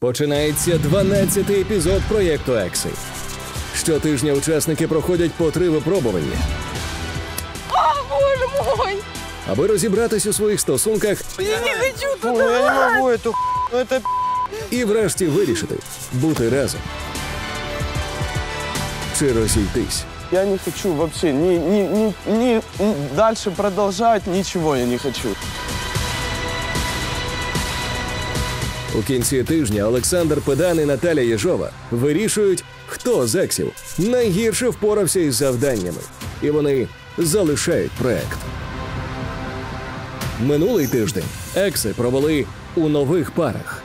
Починається 12-й епізод проєкту «Екси». Щотижня учасники проходять по 3 випробування. О, боже мой! Аби розібратись у своїх стосунках Я не хочу Фу, туда! я не могу эту ну это і врешті вирішити – бути разом чи розійтись. я не хочу вообще ни дальше продолжать, ничего я не хочу. У кінці тижня Олександр Педан і Наталя Єжова вирішують, хто з ексів найгірше впорався із завданнями. І вони залишають проект. Минулий тиждень екси провели у нових парах.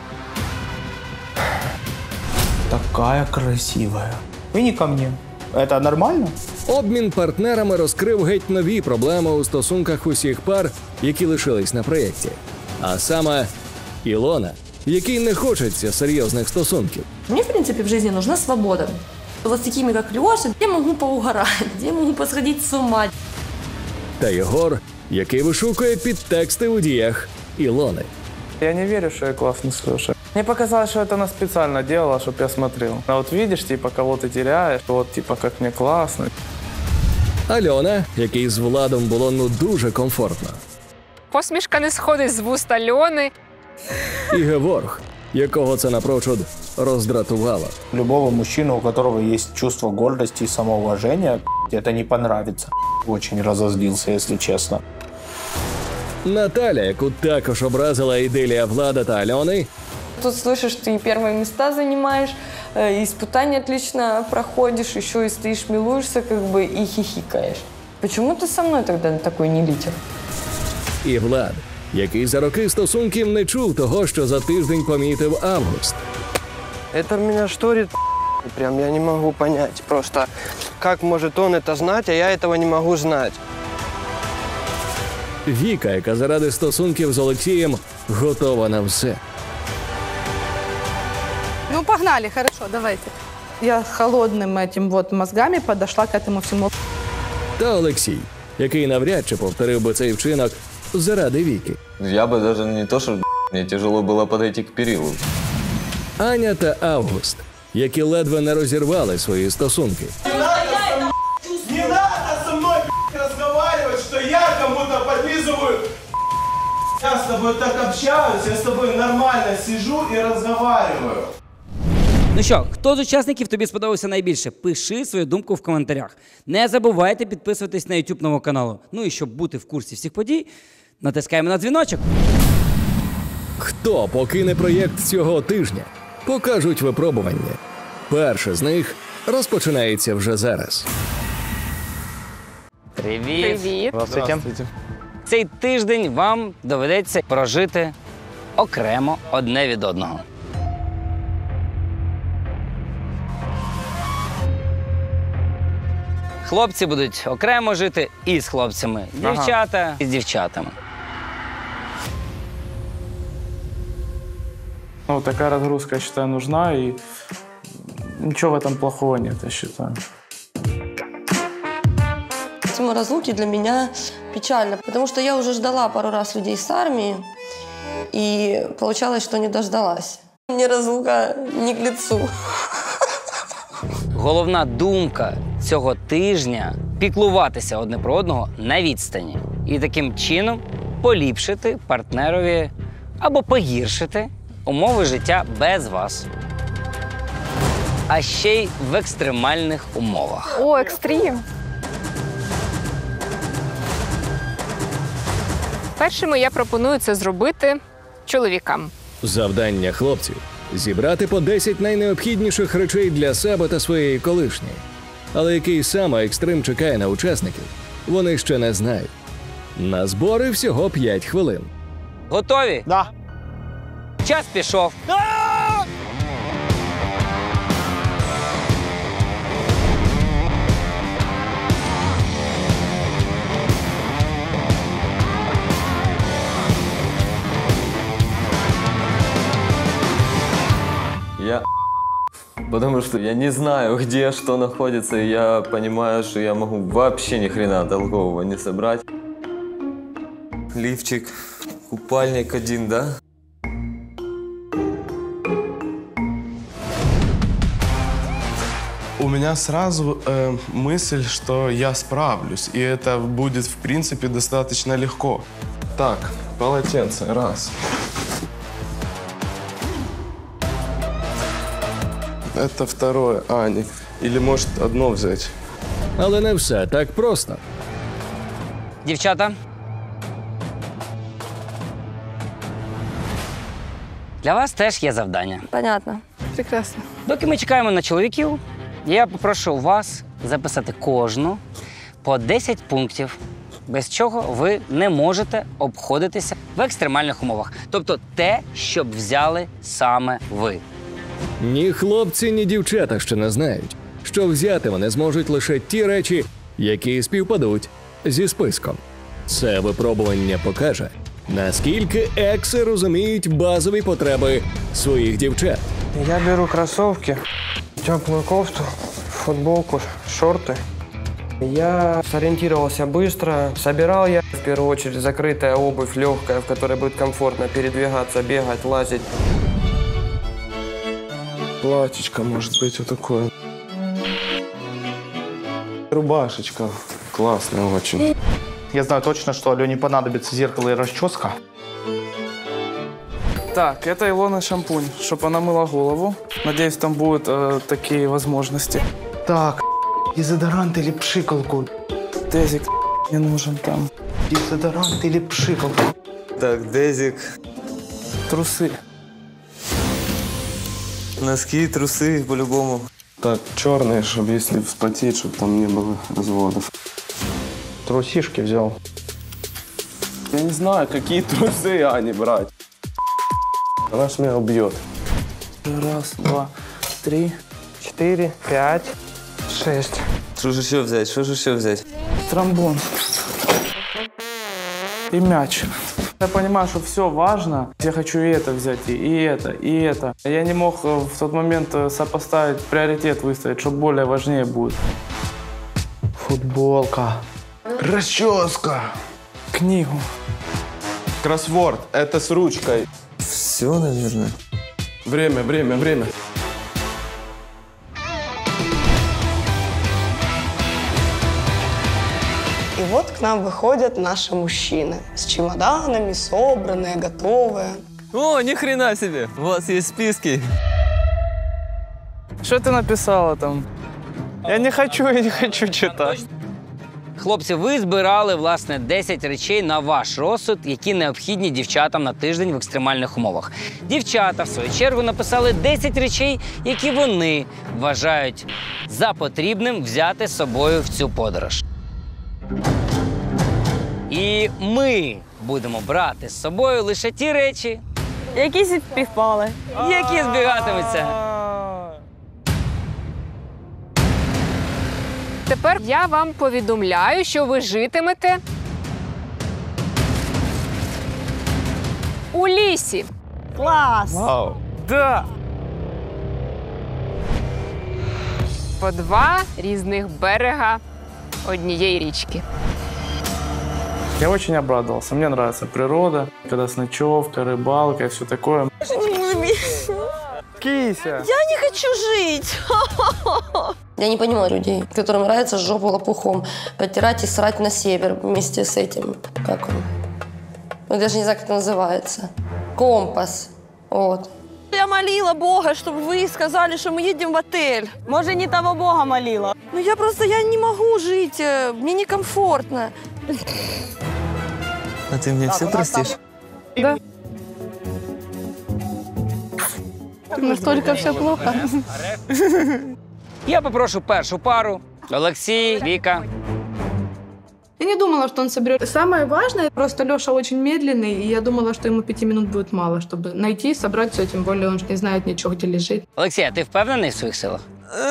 Такая красивая. Вы не ко мне. Это нормально? Обмін партнерами розкрив геть нові проблеми у стосунках усіх пар, які лишились на проєкті. А саме Ілона, якій не хочеться серйозних стосунків. Мне, в принципе, в жизни нужна свобода. Вот с такими, как Леша, я могу поугарать, я могу посходить с ума. Та Єгор, який вишукує підтексти у діях Ілони. Я не верю, что я классный с Лешей. Мне показалось, что это она специально делала, чтобы я смотрел. А вот видишь, типа, кого ты теряешь, вот, типа, как мне классно. Альона, який з Владом було дуже комфортно. Посмішка не сходить з вуст Альони. І Геворг, якого це напрочуд роздратувало. Любого мужчину, у которого есть чувство гордости и самоуважения, это не понравится. Очень разозлился, если честно. Наталя, яку також образила ідилія Влада та Альони, Тут слышишь, ты и первые места занимаешь, и испытания отлично проходишь, еще и стоишь, милуешься, как бы, и хихикаешь. Почему ты со мной тогда такой не лидер? і Влад, який за роки стосунків не чув того, що за тиждень помітив Август. Это меня шторит, прям я не могу понять. Просто как может он это знать, а я этого не могу знать. Віка, яка заради стосунків з Олексієм готова на все. Ну, погнали, хорошо, давайте. Я холодным этим вот мозгами подошла к этому всему. Та Олексій, який навряд чи повторив би цей вчинок заради Віки. Я бы даже не то, что мне тяжело было подойти к перилу. Аня та Август, які ледве не розірвали свої стосунки. Не надо со мной разговаривать, что я кому-то подлизываю. Я с тобой так общаюсь, я с тобой нормально сижу и разговариваю. Ну що, хто з учасників тобі сподобався найбільше? Пиши свою думку в коментарях. Не забувайте підписуватись на YouTube нового каналу. Ну і щоб бути в курсі всіх подій, натискаємо на дзвіночок. Хто покине проєкт цього тижня? Покажуть випробування. Перше з них розпочинається вже зараз. Привіт! Привіт. Здравствуйте. Цей тиждень вам доведеться прожити окремо одне від одного. Хлопці будуть окремо жити із хлопцями, дівчата із дівчатами. Ну, такая разгрузка, я считаю, нужна, и ничего в этом плохого нет, я считаю. Тема разлуки для меня печальна, потому что я уже ждала пару раз людей с армии, и получалось, что не дождалась. Мне разлука не к лицу. Головна думка цього тижня – піклуватися одне про одного на відстані. І таким чином поліпшити партнерові або погіршити умови життя без вас. А ще й в екстремальних умовах. О, екстрім. Першими я пропоную це зробити чоловікам. Завдання хлопців – зібрати по 10 найнеобхідніших речей для себе та своєї колишньої. Але який саме екстрим чекає на учасників, вони ще не знають. На збори всього 5 хвилин. Готові? Да. Час пішов. Потому что я не знаю, где что находится, и я понимаю, что я могу вообще ни хрена толкового не собрать. Лифчик, купальник один, да? У меня сразу мысль, что я справлюсь, и это будет, в принципе, достаточно легко. Так, полотенце, раз. Это второе, или может одно взять. Але не все так просто. Дівчата. Для вас теж є завдання. Понятно. Прекрасно. Доки ми чекаємо на чоловіків, я попрошу вас записати кожну по 10 пунктів, без чого ви не можете обходитися в екстремальних умовах. Тобто те, що б взяли саме ви. Ні хлопці, ні дівчата ще не знають, що взяти вони зможуть лише ті речі, які співпадуть зі списком. Це випробування покаже, наскільки екси розуміють базові потреби своїх дівчат. Я беру кроссовки, теплую кофту, футболку, шорты. Я сориентировался быстро. Собирал я, в первую очередь, закрытая обувь, легкая, в которой будет комфортно передвигаться, бегать, лазить. Платьечко, может быть, вот такое. Рубашечка. Классная очень. Я знаю точно, что Алене понадобится зеркало и расческа. Так, это Илона шампунь, чтобы она мыла голову. Надеюсь, там будут такие возможности. Так, дезодорант или пшикалку? Дезик не нужен там. Дезодорант или пшикалку? Так, дезик, Трусы. носки, трусы по-любому. Так, черные, чтобы если вспотеть, чтобы там не было разводов. Трусишки взял. Я не знаю, какие трусы Ане брать. Она ж меня убьет. Раз, два, три, 4, 5, 6. Что же еще взять? Что же еще взять? Тромбон. И мяч. Я понимаю, что все важно. Я хочу и это взять, и это, и это. Я не мог в тот момент сопоставить, приоритет выставить, что более важнее будет. Футболка. Расческа. Книгу. Кроссворд. Это с ручкой. Все, наверное. Время. И вот к нам выходят наши мужчины с чемоданами, собранные, готовые. О, ни хрена себе! У вас есть списки. Что ты написала там? Я не хочу читать. Хлопці, ви збирали, власне, 10 речей на ваш розсуд, які необхідні дівчатам на тиждень в екстремальних умовах. Дівчата, в свою чергу, написали 10 речей, які вони вважають за потрібним взяти з собою в цю подорож. І ми будемо брати з собою лише ті речі, Які співпали. які збігатимуться. Тепер я вам повідомляю, що ви житимете у лісі. Клас! Вау. Да. По 2 різних берега однієї річки. Я очень обрадовался. Мне нравится природа, когда с ночевкой, рыбалка и все такое. Кися! Я не хочу жить! Я не понимаю людей, которым нравится жопу лопухом потирать и срать на север вместе с этим. Как он? Я даже не знаю, как это называется. Компас. Вот. Я молила Бога, чтобы вы сказали, что мы едем в отель. Может, не того Бога молила. Ну я не могу жить, мне некомфортно. А ты мне все простишь? Настолько все плохо. Я попрошу першу пару. Олексій, Віка. Я не думала, что он соберет. Самое важное, просто Леша очень медленный, и я думала, что ему 5 минут будет мало, чтобы найти, собрать все, тем более он же не знает ничего, где лежит. Олексій, а ти впевнений в своїх силах?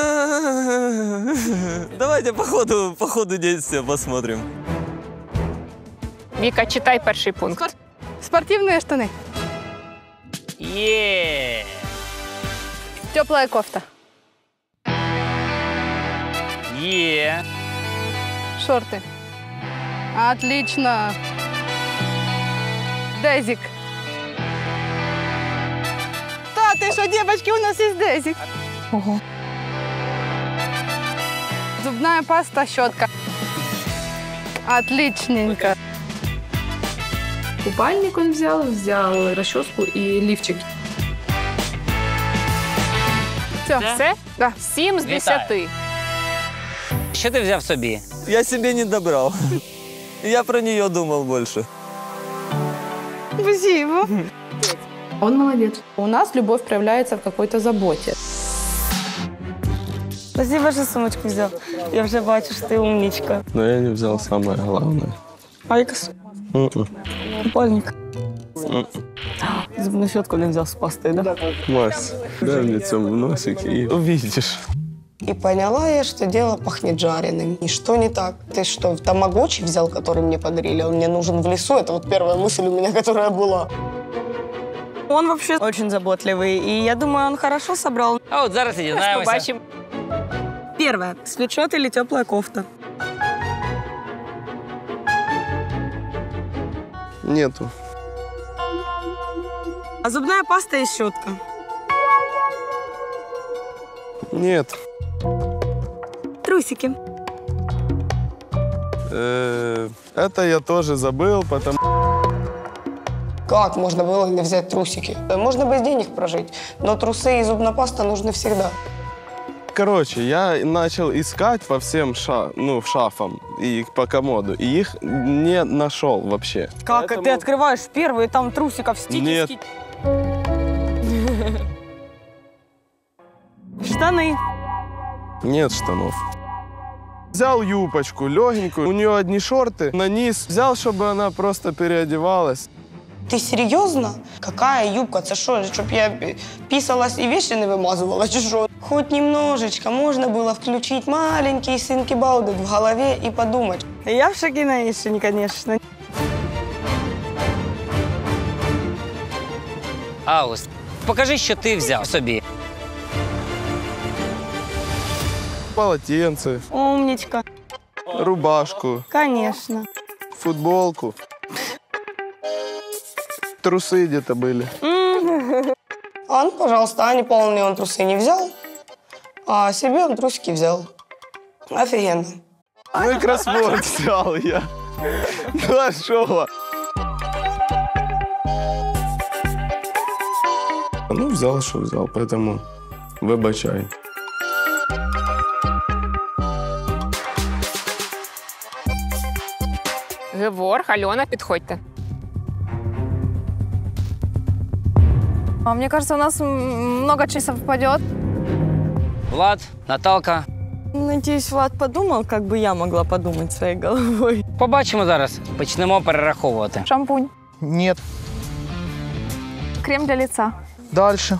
Давайте по ходу действия посмотрим. Віка, читай перший пункт. Спортивные штаны, Є! теплая кофта, Є! шорты. Отлично. Дезик. Да, ты что, девочки, у нас есть дезик. Ого. Зубная паста, щетка. Отличненько. Купальник он взял расческу и лифчик. Все? Да. 7 з 10. Що ти взяв собі? Я себе не добрал. Я про нее думал больше. Спасибо. Он молодец. У нас любовь проявляется в какой-то заботе. Спасибо, что сумочку взял. Я уже бачу, что ты умничка. Но я не взял самое главное. Айкос. Купальник. Зубную щетку не взял с пастой, да? Мась, дай мне цьому носик и увидишь. И поняла я, что дело пахнет жареным. И что не так? Ты что, тамагочи взял, который мне подарили? Он мне нужен в лесу? Это вот первая мысль у меня, которая была. Он вообще очень заботливый, и я думаю, он хорошо собрал. А от зараз і дізнаємося. Побачимо. Первое. Свитшот или теплая кофта? Нету. А зубная паста и щетка? Нет. Трусики. Это я тоже забыл, потому... Как можно было не взять трусики? Можно без денег прожить, но трусы и зубная паста нужны всегда. Короче, я начал искать по всем шафам и по комоду, и их не нашел вообще. Как? Поэтому... Ты открываешь первый, и там трусиков стики. Нет. Штаны. Нет штанов. Взял юбочку легенькую, у нее одни шорты, на низ. Взял, чтобы она просто переодевалась. Ты серьезно? Какая юбка? Це що, щоб я писалась и вещи не вымазывала, чи що? Хоть немножечко можно было включить маленький синки Баудет в голове и подумать. Я в Шагинаишине, конечно. Аугуст, покажи, що ти взяв собі. Полотенце, Умничка. рубашку, Конечно. футболку. Трусы где-то были. А ну, пожалуйста, а неполные он трусы не взял, а себе он трусики взял. Офигенно. Ну и кроссворд взял я. Ну а шо? Ну взял, что взял, поэтому вибачай. Геворг, Альона, підходьте. Мне кажется, у нас много часов совпадет. Влад, Наталка. Надеюсь, Влад подумал, как бы я могла подумать своей головой. Побачимо зараз. Почнемо перераховувати. Шампунь. Нет. Крем для лица. Дальше.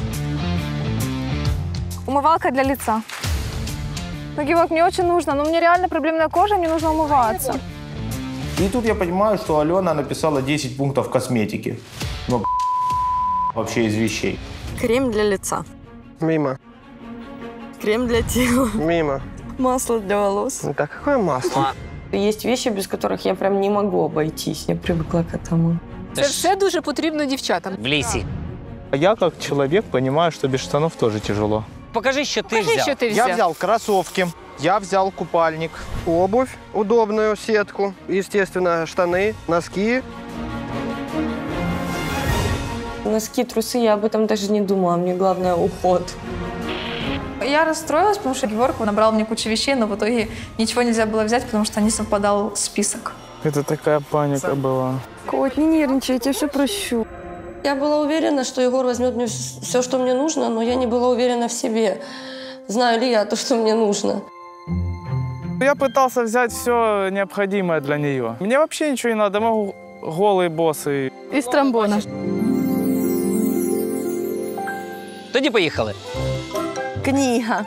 Умывалка для лица. Ну, Геворг, мне очень нужно, но у меня реально проблемная кожа, мне нужно умываться. И тут я понимаю, что Алена написала 10 пунктов косметики. Ну, вообще из вещей. Крем для лица. Мимо. Крем для тела. Мимо. Масло для волос. Ну, так какое масло? Есть вещи, без которых я прям не могу обойтись. Я привыкла к этому. Це все дуже потрібно дівчатам. В лісі. Я как человек понимаю, что без штанов тоже тяжело. Покажи, що ти Покажи, взяв. що ти Я взяв. взял кроссовки, я взял купальник. Обувь, удобную сетку, естественно, штаны, носки. Носки, трусы, я об этом даже не думала. Мне главное уход. Я расстроилась, потому что Геворг набрал мне кучу вещей, но в итоге ничего нельзя было взять, потому что не совпадал список. Это такая паника была. Кот, не нервничай, я тебя все прощу. Я была уверена, что Егор возьмет мне все, что мне нужно, но я не была уверена в себе. Знаю ли я то, что мне нужно? Я пытался взять все необходимое для нее. Мне вообще ничего не надо, могу голый босс. Из тромбона. Тоді поїхали. Книга.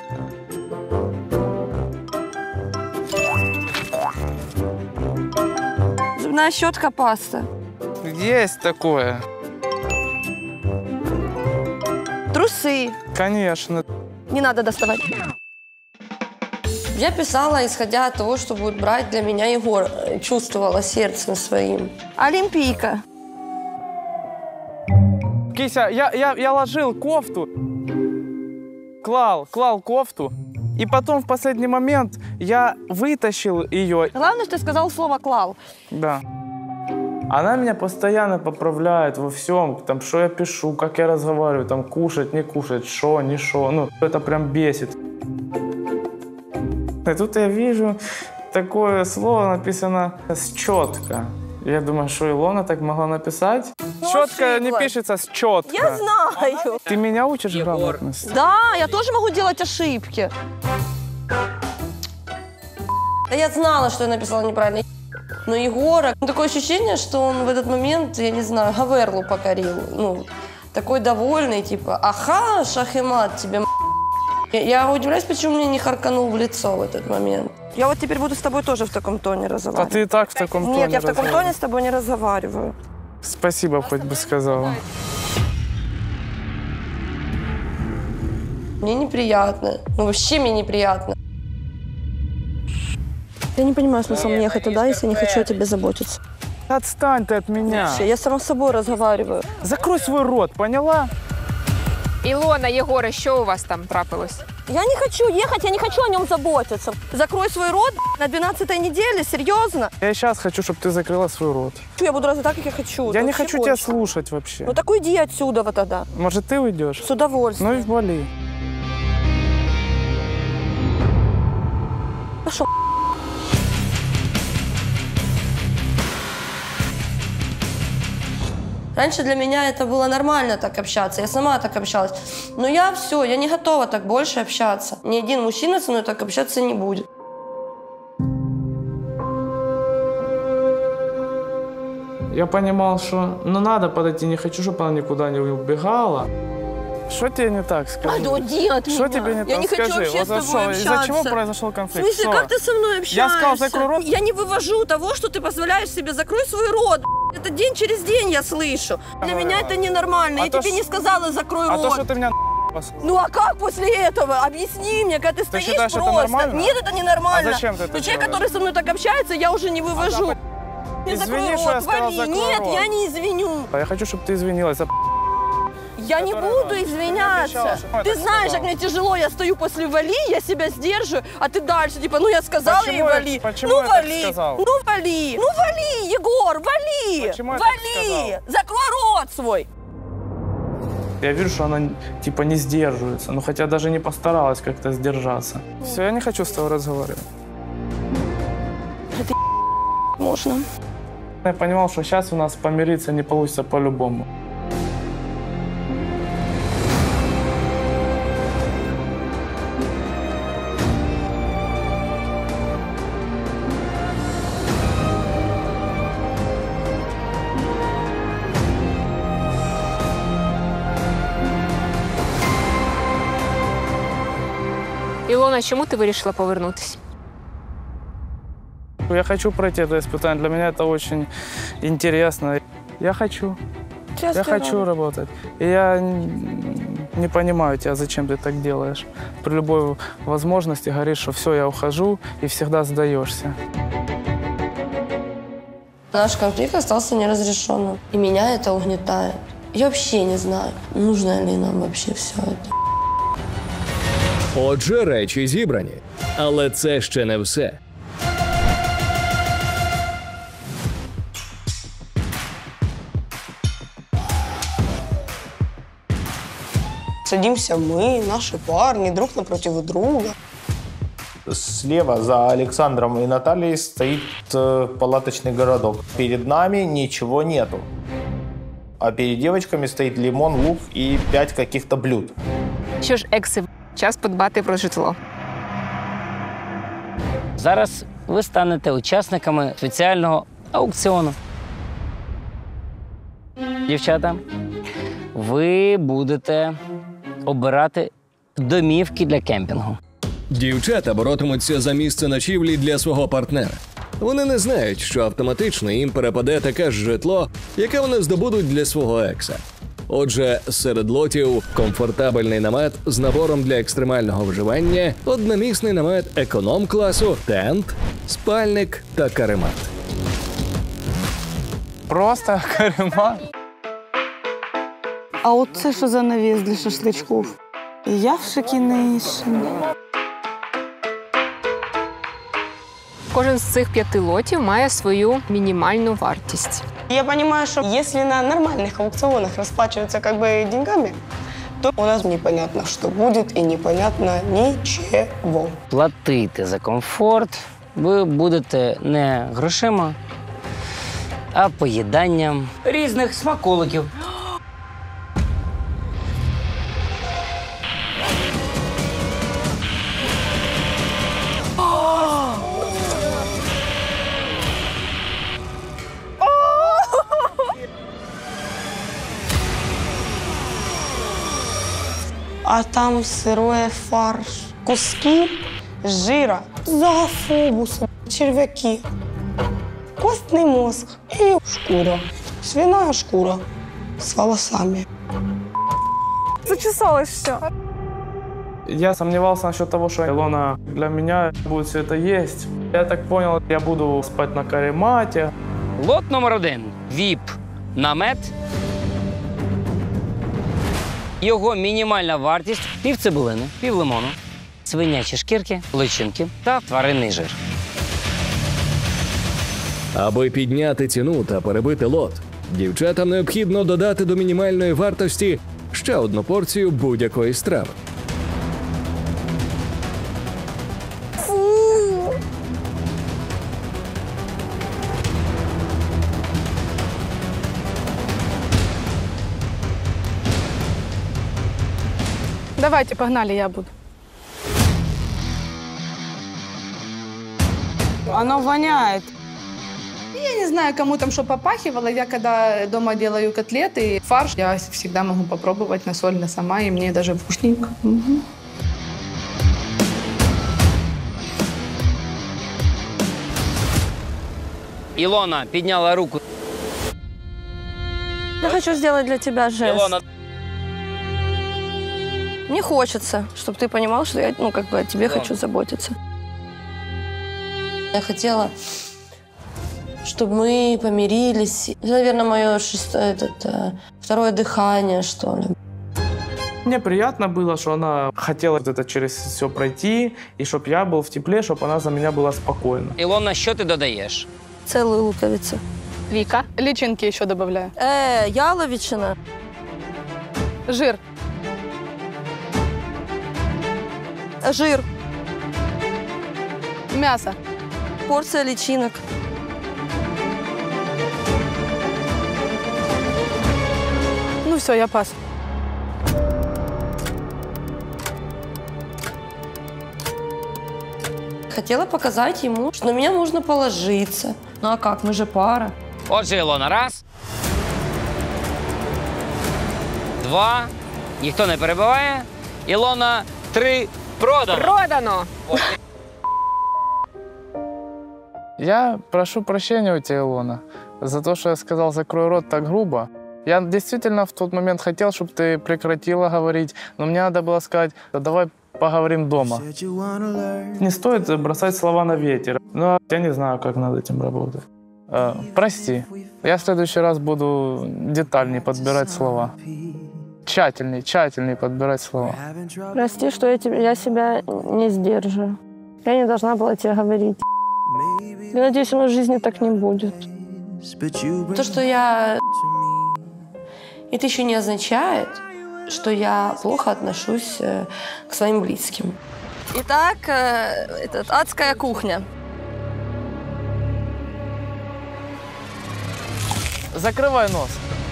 Зубная щетка, паста. Есть такое. Трусы. Конечно. Не надо доставать. Я писала, исходя от того, что будет брать для меня Егор. Чувствовала сердцем своим. Олимпийка. Кися, я ложил кофту. Клал кофту. И потом в последний момент я вытащил ее. Главное, что ты сказал слово «клал». Да. Она меня постоянно поправляет во всем, там, что я пишу, как я разговариваю, там, кушать, не кушать, шо, не шо. Ну, это прям бесит. И тут я вижу такое слово написано «счетка». Я думаю, что Илона так могла написать. Четко не пишется с четко. Я знаю. Ты меня учишь грамотности? Да, я тоже могу делать ошибки. Да я знала, что я написала неправильно. Но Егора, такое ощущение, что он в этот момент, я не знаю, Гаверлу покорил. Ну, такой довольный, типа, аха, шах-и-мат тебе, Я удивляюсь, почему мне не харканул в лицо в этот момент. Я вот теперь буду с тобой тоже в таком тоне разговаривать. А ты и так в таком тоне. Нет, я в таком тоне с тобой не разговариваю. Спасибо, хоть бы сказала. Мне неприятно. Ну, вообще мне неприятно. Я не понимаю смысла мне ехать туда, если я не хочу о тебе заботиться. Отстань ты от меня. Вообще, я сама с собой разговариваю. Закрой свой рот, поняла? Ілона, Єгоре, що у вас там трапилось? Я не хочу ехать, я не хочу о нем заботиться. Закрой свой рот на 12-й неделе, серьезно? Я сейчас хочу, чтобы ты закрыла свой рот. Я буду разве так, как я хочу. Я не хочу тебя слушать вообще. Ну так уйди отсюда вот тогда. Может, ты уйдешь? С удовольствием. Ну и вали. Пошел. Раньше для меня это было нормально так общаться, я сама так общалась. Но я все, я не готова так больше общаться. Ни один мужчина со мной так общаться не будет. Я понимал, что надо подойти, не хочу, чтобы она никуда не убегала. Что тебе не так, скажи? Да уйди от меня. Что тебе не так, не хочу скажи? вообще Вот с тобой общаться. Из-за чего произошел конфликт? В смысле, как ты со мной общаешься? Я сказал, закрой рот. Я не вывожу того, что ты позволяешь себе. Закрой свой рот. Это день через день я слышу. Для меня это ненормально. Я тебе не сказала, закрой рот. А то, что ты меня послал. Ну а как после этого? Объясни мне, когда ты стоишь считаешь, просто. это нормально? Нет, это ненормально. А зачем ты это человек, делаешь? который со мной так общается, я уже не вывожу. Извини, что я сказал, закрой Нет, рот. я не извиню. Я хочу, чтобы ты извинилась. Я не буду извиняться. Ты знаешь, как мне тяжело, я стою после вали, я себя сдерживаю, а ты дальше, типа, ну я сказала ей вали. Почему я вали, так сказал? ну вали, ну вали, Егор, вали, Почему я так вали, закрой рот свой. Я вижу, что она типа не сдерживается, ну хотя даже не постаралась как-то сдержаться. Все, я не хочу с тобой разговаривать. Это можно. Я понимал, что сейчас у нас помириться не получится по-любому. Ілона, чому ти вирішила повернутися? Я хочу пройти это испытание. Для меня это очень интересно. Я хочу. Я хочу работать. И я не понимаю тебя, зачем ты так делаешь. При любой возможности говоришь, что все, я ухожу, и всегда сдаешься. Наш конфликт остался неразрешенным. И меня это угнетает. Я вообще не знаю, нужно ли нам вообще все это. Отже, речі зібрані. Але це ще не все. Садимся мы, наши парни, друг напротив друга. Слева за Александром и Натальей стоит палаточный городок. Перед нами ничего нету. А перед девочками стоит лимон, лук и 5 каких-то блюд. Що ж, екси, час подбати про житло. Зараз ви станете учасниками спеціального аукціону. Дівчата, ви будете обирати домівки для кемпінгу. Дівчата боротимуться за місце ночівлі для свого партнера. Вони не знають, що автоматично їм перепаде таке ж житло, яке вони здобудуть для свого екса. Отже, серед лотів комфортабельний намет з набором для екстремального вживання, одномісний намет економ-класу, тент, спальник та каремат. Просто каремат? А от це що за навіс для шашличків? Я в шокінейшн. кожен з цих 5 лотів має свою мінімальну вартість. Я понимаю, что если на нормальных аукционах расплачиваются как бы деньгами, то у нас непонятно, что будет, и непонятно ничего. Платити за комфорт ви будете не грошима, а поїданням різних смаколиків. А там сырой фарш, куски жира, зоофобусы, червяки, костный мозг и шкура, свиная шкура с волосами. Зачесалось все. Я сомневался насчет того, что Илона для меня будет все это есть. Я так понял, я буду спать на каремате. Лот номер 1. ВІП-намет. Його мінімальна вартість – пів цибулини, пів лимону, свинячі шкірки, личинки та тваринний жир. Аби підняти ціну та перебити лот, дівчатам необхідно додати до мінімальної вартості ще одну порцію будь-якої страви. Давайте, погнали, я буду. Оно воняет. Я не знаю, кому там что попахивало. Я когда дома делаю котлеты, фарш, я всегда могу попробовать на соль, на сама, и мне даже вкусненько. Угу. Ілона підняла руку. Я хочу сделать для тебя жест. Ілона. Мне хочется, чтобы ты понимал, что я, как бы о тебе хочу заботиться. Я хотела, чтобы мы помирились. Это, наверное, мое второе дыхание, что ли. Мне приятно было, что она хотела это через все пройти, и чтобы я был в тепле, чтобы она за меня была спокойна. Ілона, що ти додаєш? Целую луковицу. Віка. Личинки еще добавляю. Яловичина. Жир. Жир. Мясо. Порция личинок. Ну все, я пас. Хотела показать ему, что на меня можно положиться. Ну а как, мы же пара. Отже, Ілона, раз. 2. Ніхто не перебиває. Ілона, 3. Продано. Продано! Я прошу прощения у тебя, Илона, за то, что я сказал «закрой рот» так грубо. Я действительно в тот момент хотел, чтобы ты прекратила говорить, но мне надо было сказать: да давай поговорим дома. Не стоит бросать слова на ветер. Но я не знаю, как над этим работать. Прости, я в следующий раз буду детальнее подбирать слова. Тщательнее подбирать слова. Прости, что я себя не сдерживаю. Я не должна была тебе говорить. Я надеюсь, у нас в жизни так не будет. То, что я... Это еще не означает, что я плохо отношусь к своим близким. Итак, адская кухня. Закрывай нос.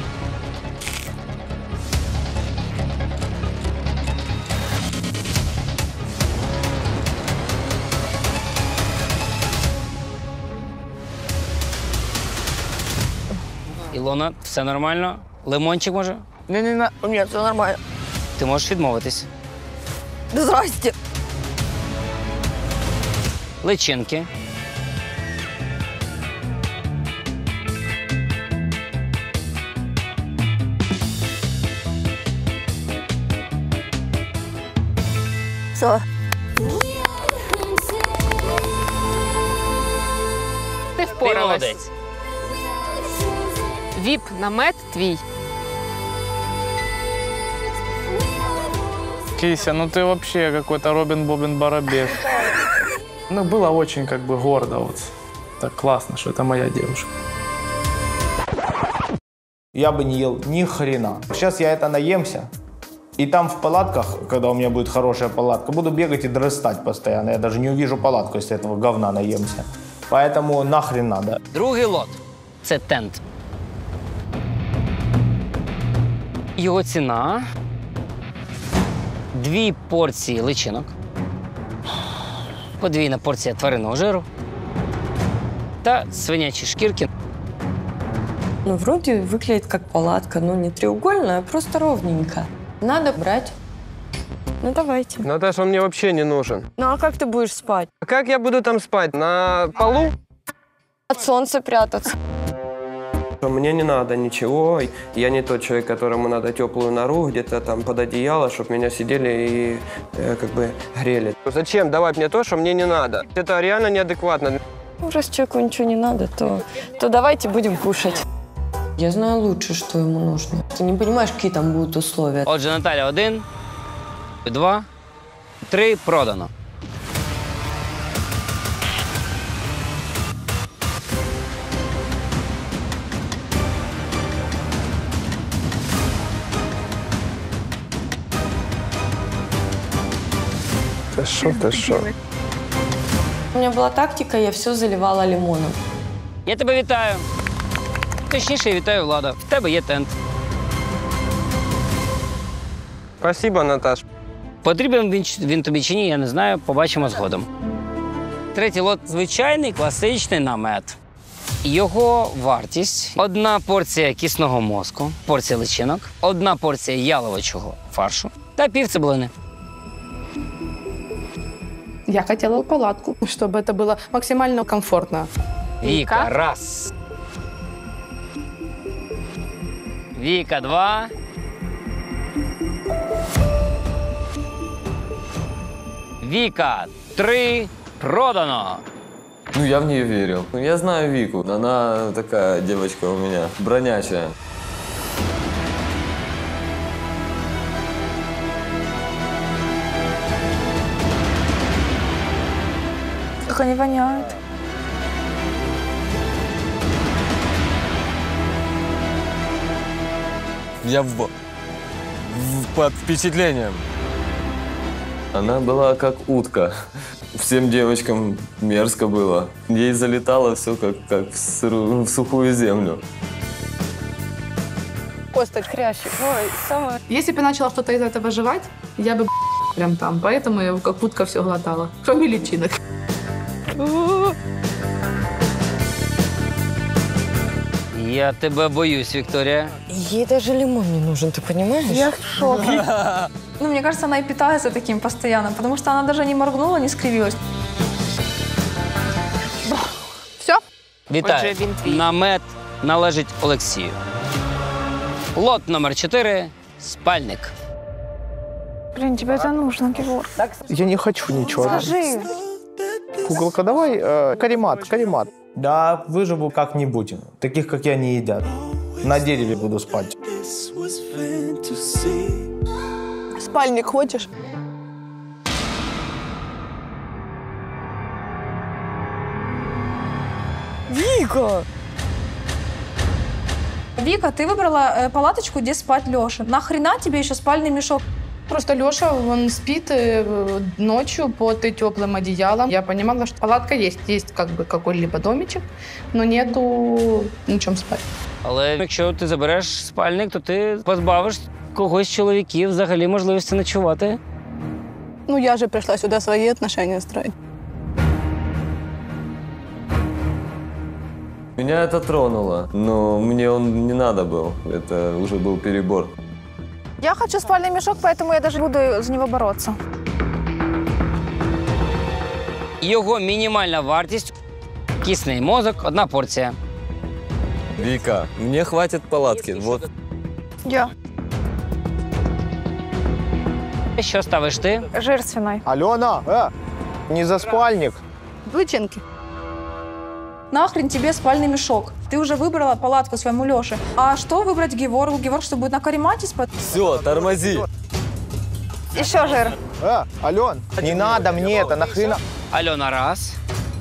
Ілона, все нормально? Лимончик може? Не-не-не. Нет, все нормально. Ти можеш відмовитись. Да здрасте. Личинки. Все. Ти Ти впоралась. молодець. ВІП-намет твій. Кися, ну ты вообще какой-то Робин Бобин Барабес. Ну, было очень как бы гордо, вот так классно, что это моя девушка. Я бы не ел ни хрена. Сейчас я это наемся. И там в палатках, когда у меня будет хорошая палатка, буду бегать и дрыстать постоянно. Я даже не увижу палатку, если этого говна наемся. Поэтому нахрен надо. Другий лот – це тент. Його ціна – 2 порції личинок, подвійна порція тваринного жиру та свинячі шкірки. Ну, вроде выглядит как палатка, но не треугольная, а просто ровненько. Надо брать. Ну, давайте. Наташа, он мне вообще не нужен. Ну, а как ты будешь спать? А как я буду там спать? На полу? От солнца прятаться. Мне не надо ничего. Я не тот человек, которому надо теплую нору где-то там под одеяло, чтобы меня сидели и как бы грели. Зачем давать мне то, что мне не надо? Это реально неадекватно. Ну, раз человеку ничего не надо, то давайте будем кушать. Я знаю лучше, что ему нужно. Ты не понимаешь, какие там будут условия. Отже, Наталя 1, 2, 3, продано. Ты шо? У меня была тактика, я все заливала лимоном. Я тебе вітаю. Точніше, я вітаю, Влада. В тебе є тент. Спасибо, Наташ. Потрібен він тобі чи ні, я не знаю. Побачимо згодом. Третій лот – звичайний класичний намет. Його вартість – 1 порція кісного мозку, порція личинок, 1 порція яловичого фаршу та пів цибулини. Я хотела палатку, чтобы это было максимально комфортно. Віка, раз. Віка, 2. Віка, 3. Продано. Ну, я в нее верил. Ну, я знаю Вику. Она такая девочка у меня, бронячая. Как они воняют. Я под впечатлением. Она была как утка. Всем девочкам мерзко было. Ей залетало все как в сухую землю. Косточка, хрящик. Ой, самое... Если бы я начала что-то из этого жевать, я бы прям там. Поэтому я как утка все глотала. Кроме личинок. Я тебе боюсь, Вікторія. Ей даже лимон не нужен, ты понимаешь? Я в шоке. Ну, мне кажется, она и питается таким постоянно, потому что она даже не моргнула, не скривилась. Все? Вітаю. Намет належить Олексію. Лот номер 4 – спальник. Блин, тебе это нужно, Георг. Я не хочу ничего. Скажи. Куколка, давай каремат. Да, выживу как-нибудь. Таких, как я, не едят. На дереве буду спать. Спальник хочешь? Вика! Вика, ты выбрала палаточку, где спать Лёша. Нахрена тебе еще спальный мешок? Просто Лёша, он спит ночью под теплым одеялом. Я понимала, что палатка есть. Есть как бы какой-либо домичек, но нету на чем спать. Але якщо ти забереш спальник, то ти позбавиш когось з чоловіків взагалі можливості ночувати. Ну, я же пришла сюда свои отношения строить. Меня это тронуло, но мне он не надо был. Это уже был перебор. Я хочу спальный мешок, поэтому я даже буду за него бороться. Його мінімальна вартість – кісний мозок, 1 порція. Вика, мне хватит палатки. Вот. Я. Що ставиш ти? Жир свиной. Алена, не за спальник. Личинки. Нахрен тебе спальный мешок? Ты уже выбрала палатку своему Лёше. А что выбрать Геворгу? Геворг что, будет на каремате спать? Все, тормози. Еще жир. Ален, не надо мне это, нахрена. Альона раз.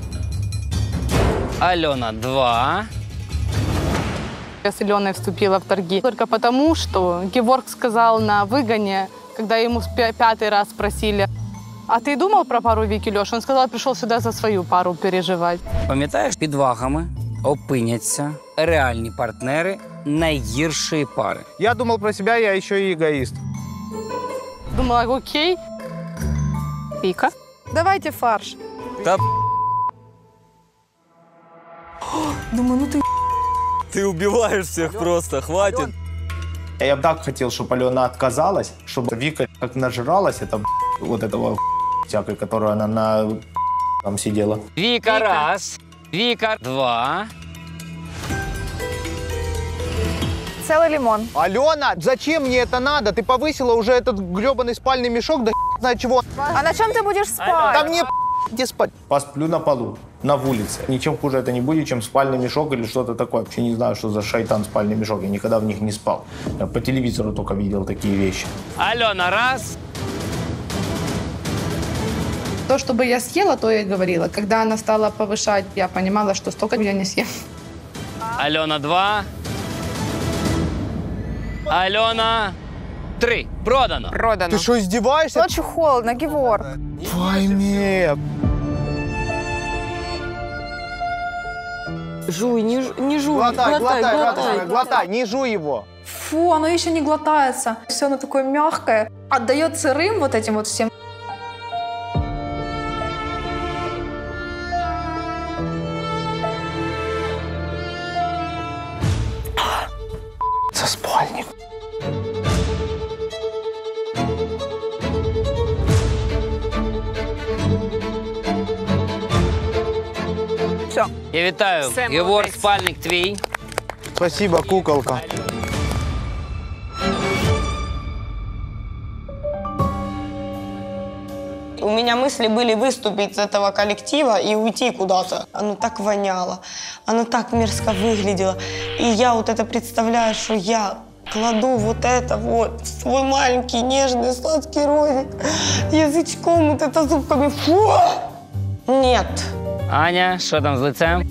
Альона два. Я с Аленой вступила в торги только потому, что Геворг сказал на выгоне, когда ему 5-й раз спросили: а ты думал про пару Вики, Леша? Он сказал, пришел сюда за свою пару переживать. Пам'ятаєш, під вагами опиняться реальні партнери найгіршої пари. Я думал про себя, я еще и эгоист. Думала, окей. Віка. Давайте фарш. Да. Думаю, ну ты... Ты убиваешь всех просто, хватит. Я бы так хотел, чтобы Алена отказалась, чтобы Вика как нажралась, это вот этого всякой, которую она там сидела. Віка раз. Віка два. Целый лимон. Алена, зачем мне это надо? Ты повысила уже этот гребаный спальный мешок, да знает чего. А на чем ты будешь спать? Да мне где спать? Посплю на полу, на улице. Ничем хуже это не будет, чем спальный мешок или что-то такое. Вообще не знаю, что за шайтан спальный мешок. Я никогда в них не спал. Я по телевизору только видел такие вещи. Альона раз. То, чтобы я съела, то я и говорила. Когда она стала повышать, я понимала, что столько я не съем. Альона два. Альона три. Продано. Продано. Ты что, издеваешься? Ночью холодно, Геворг. Пойми. Жуй, не жуй. Глотай, не жуй его. Фу, оно еще не глотается. Все оно такое мягкое. Отдает сырым вот этим вот всем. За спальник. Все. Я вітаю. Все, Геворг, молодець. спальник твій. Спасибо, куколка. У меня мысли были выступить с этого коллектива и уйти куда-то. Оно так воняло, оно так мерзко выглядело. И я вот это представляю, что я кладу вот это вот в свой маленький нежный сладкий ротик язычком, вот это зубками. Фу! Нет. Аня, що там з лицем?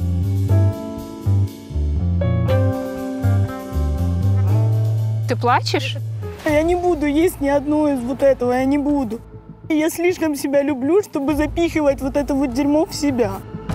Ти плачеш? Я не буду есть ни одно из вот этого, я не буду. Я слишком себя люблю, чтобы запихивать вот это вот дерьмо в себя.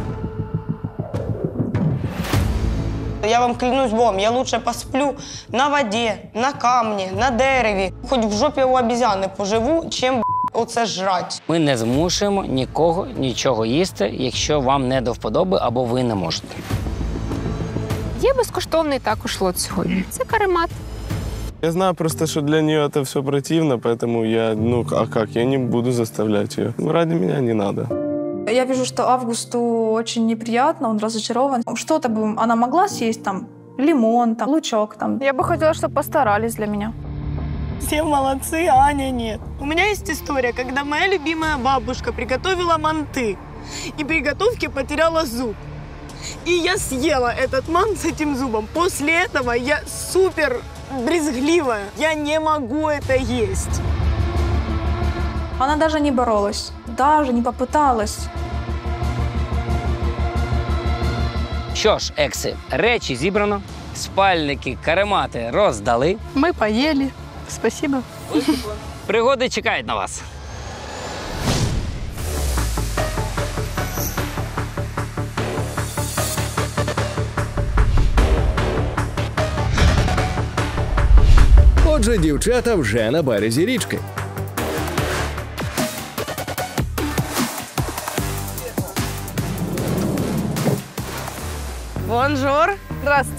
Я вам клянусь Богом, я лучше посплю на воде, на камне, на дереві, хоть в жопі у обезьяни поживу, чим оце жрать. Ми не змушуємо нікого нічого їсти, якщо вам не до вподоби або ви не можете. Є безкоштовний також лот сьогодні. Це каремат. Я знаю просто, что для нее это все противно, поэтому я, а как, я не буду заставлять ее. Ради меня не надо. Я вижу, что Августу очень неприятно, он разочарован. Что-то бы она могла съесть, там, лимон, там, лучок, там. Я бы хотела, чтобы постарались для меня. Все молодцы, а Аня нет. У меня есть история, когда моя любимая бабушка приготовила манты и при готовке потеряла зуб. И я съела этот мант с этим зубом. После этого я супер брезгливая. Я не могу это есть. Она даже не боролась, даже не попыталась. Що ж, екси, речі зібрано, спальники, каремати роздали. Мы поели. Спасибо. Пригоди чекають на вас. Отже, дівчата вже на березі річки. Бонжур. Здравствуйте.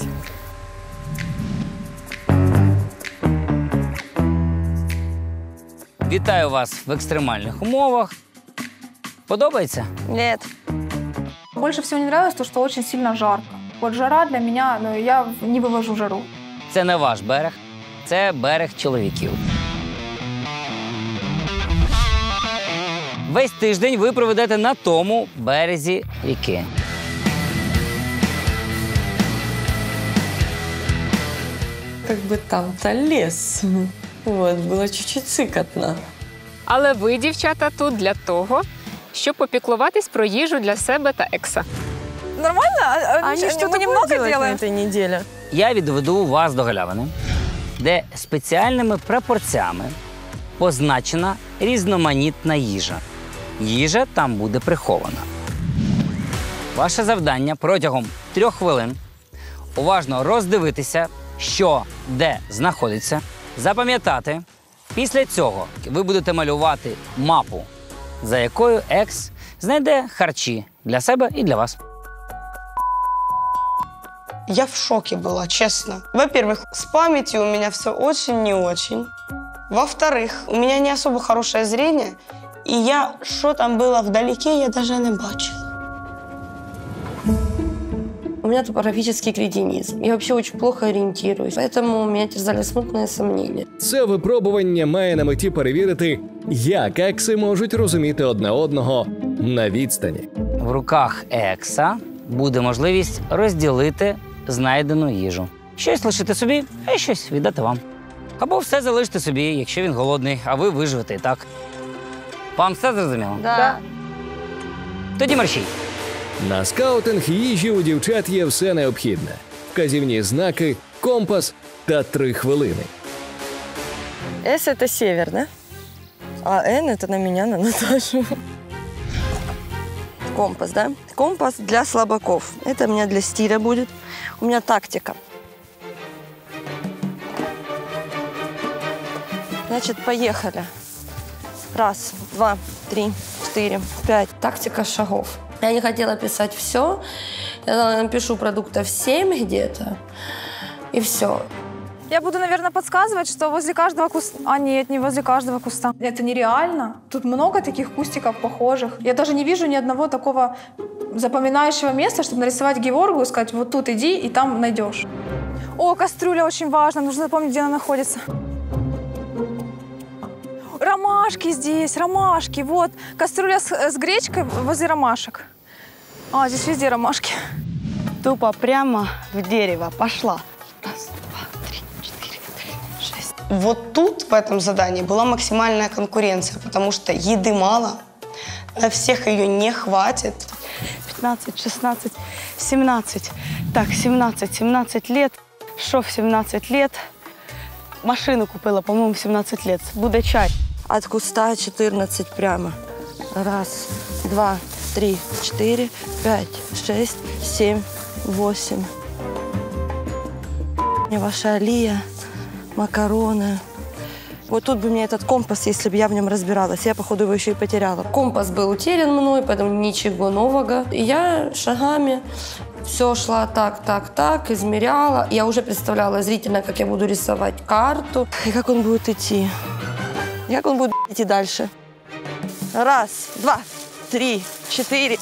Вітаю вас в екстремальних умовах. Подобається? Нет. Больше всего не нравилось то, что очень сильно жарко. Вот жара для меня, я не вывожу жару. Це не ваш берег, це берег чоловіків. Весь тиждень ви проведете на тому березі ріки. Как бы там-то лес. Вот, было чуть-чуть сыкотно. Але ви, дівчата, тут для того, щоб попіклуватись про їжу для себе та екса. Нормально? Они что-то мы немного делать делаем на этой неделе? Я відведу вас до галявини, де спеціальними прапорцями позначена різноманітна їжа. Їжа там буде прихована. Ваше завдання протягом 3 хвилин уважно роздивитися, що де знаходиться, запам'ятати. Після цього ви будете малювати мапу, за якою екс знайде харчі для себе і для вас. Я в шоке была, честно. Во-первых, с памятью у меня все очень не очень. Во-вторых, у меня не особо хорошее зрение, и что там было вдалеке, я даже не бачила. У меня топографический кретинизм. Я вообще очень плохо ориентируюсь, поэтому меня терзали смутные сомнения. Це випробування має на меті перевірити, як екси можуть розуміти одне одного на відстані. В руках екса буде можливість розділити знайдену їжу. Щось лишити собі, а щось віддати вам. Або все залишити собі, якщо він голодний, а ви виживете і так. Вам все зрозуміло? Да. Тоді мерщій. На скаутинг їжі у дівчат є все необхідне. Вказівні знаки, компас та 3 хвилини. С – это север, да? А Н – это на меня, на Наташу. Компас, да? Компас для слабаков. Это у меня для стиля будет. У меня тактика. Значит, поехали. 1, 2, 3, 4, 5. Тактика шагов. Я не хотела писать все. Я напишу продуктов 7 где-то. И все. Я буду, наверное, подсказывать, что возле каждого куста... А нет, не возле каждого куста. Это нереально. Тут много таких кустиков похожих. Я даже не вижу ни одного такого запоминающего места, чтобы нарисовать Геворгу и сказать, вот тут иди, и там найдешь. О, кастрюля очень важна. Нужно запомнить, где она находится. Ромашки здесь, ромашки. Вот, кастрюля с гречкой возле ромашек. А, здесь везде ромашки. Тупо прямо в дерево. Пошла. 1, 2, 3, 4, 5, 6. Вот тут, в этом задании, была максимальная конкуренция, потому что еды мало, на всех ее не хватит. 15, 16, 17. Так, 17 лет. Что в 17 лет? Машину купила, по-моему, в 17 лет. Буде чай. От куста 14 прямо. 1, 2, 3, 4, 5, 6, 7, 8. Ваша алия, макароны. Вот тут бы мне этот компас, если бы я в нем разбиралась. Я, походу, его еще и потеряла. Компас был утерян мной, поэтому ничего нового. И я шагами все шла так, измеряла. Я уже представляла зрительно, как я буду рисовать карту. И как он будет идти. Как он будет идти дальше. 1, 2, 3, 4,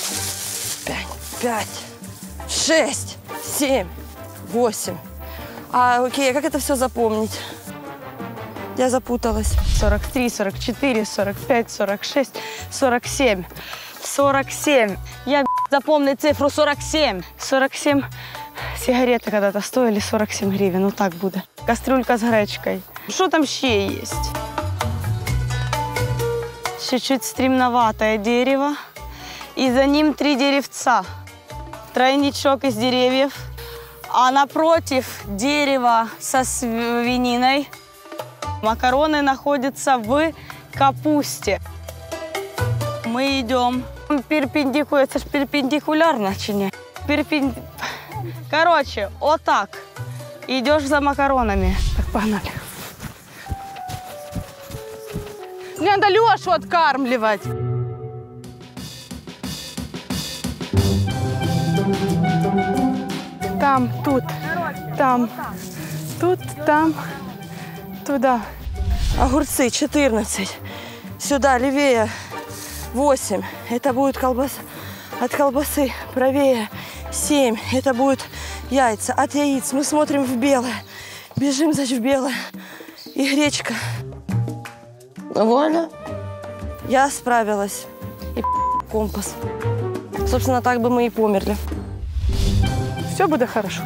5, 6, 7, 8. Окей, а как это все запомнить? Я запуталась. 43, 44, 45, 46, 47. 47. Я запомню цифру 47. 47 сигареты когда-то стоили 47 гривен. Ну так буде. Кастрюлька с гречкой. Что там еще есть? Чуть-чуть стремноватое дерево. И за ним 3 деревца. Тройничок из деревьев. А напротив дерева со свининой макароны находятся в капусте. Мы идем перпендикулярно. Это ж перпендикулярно, чи не? Короче, вот так. Идешь за макаронами. Так, погнали. Мне надо Лешу откармливать. Там, тут, там, тут, там, туда. Огурцы 14. Сюда, левее 8. Это будет колбаса. От колбасы правее 7. Это будет яйца. От яиц мы смотрим в белое. Бежим, значит, в белое. И гречка. Вуаля. Я справилась. И компас. Собственно, так бы мы и померли. Все будет хорошо.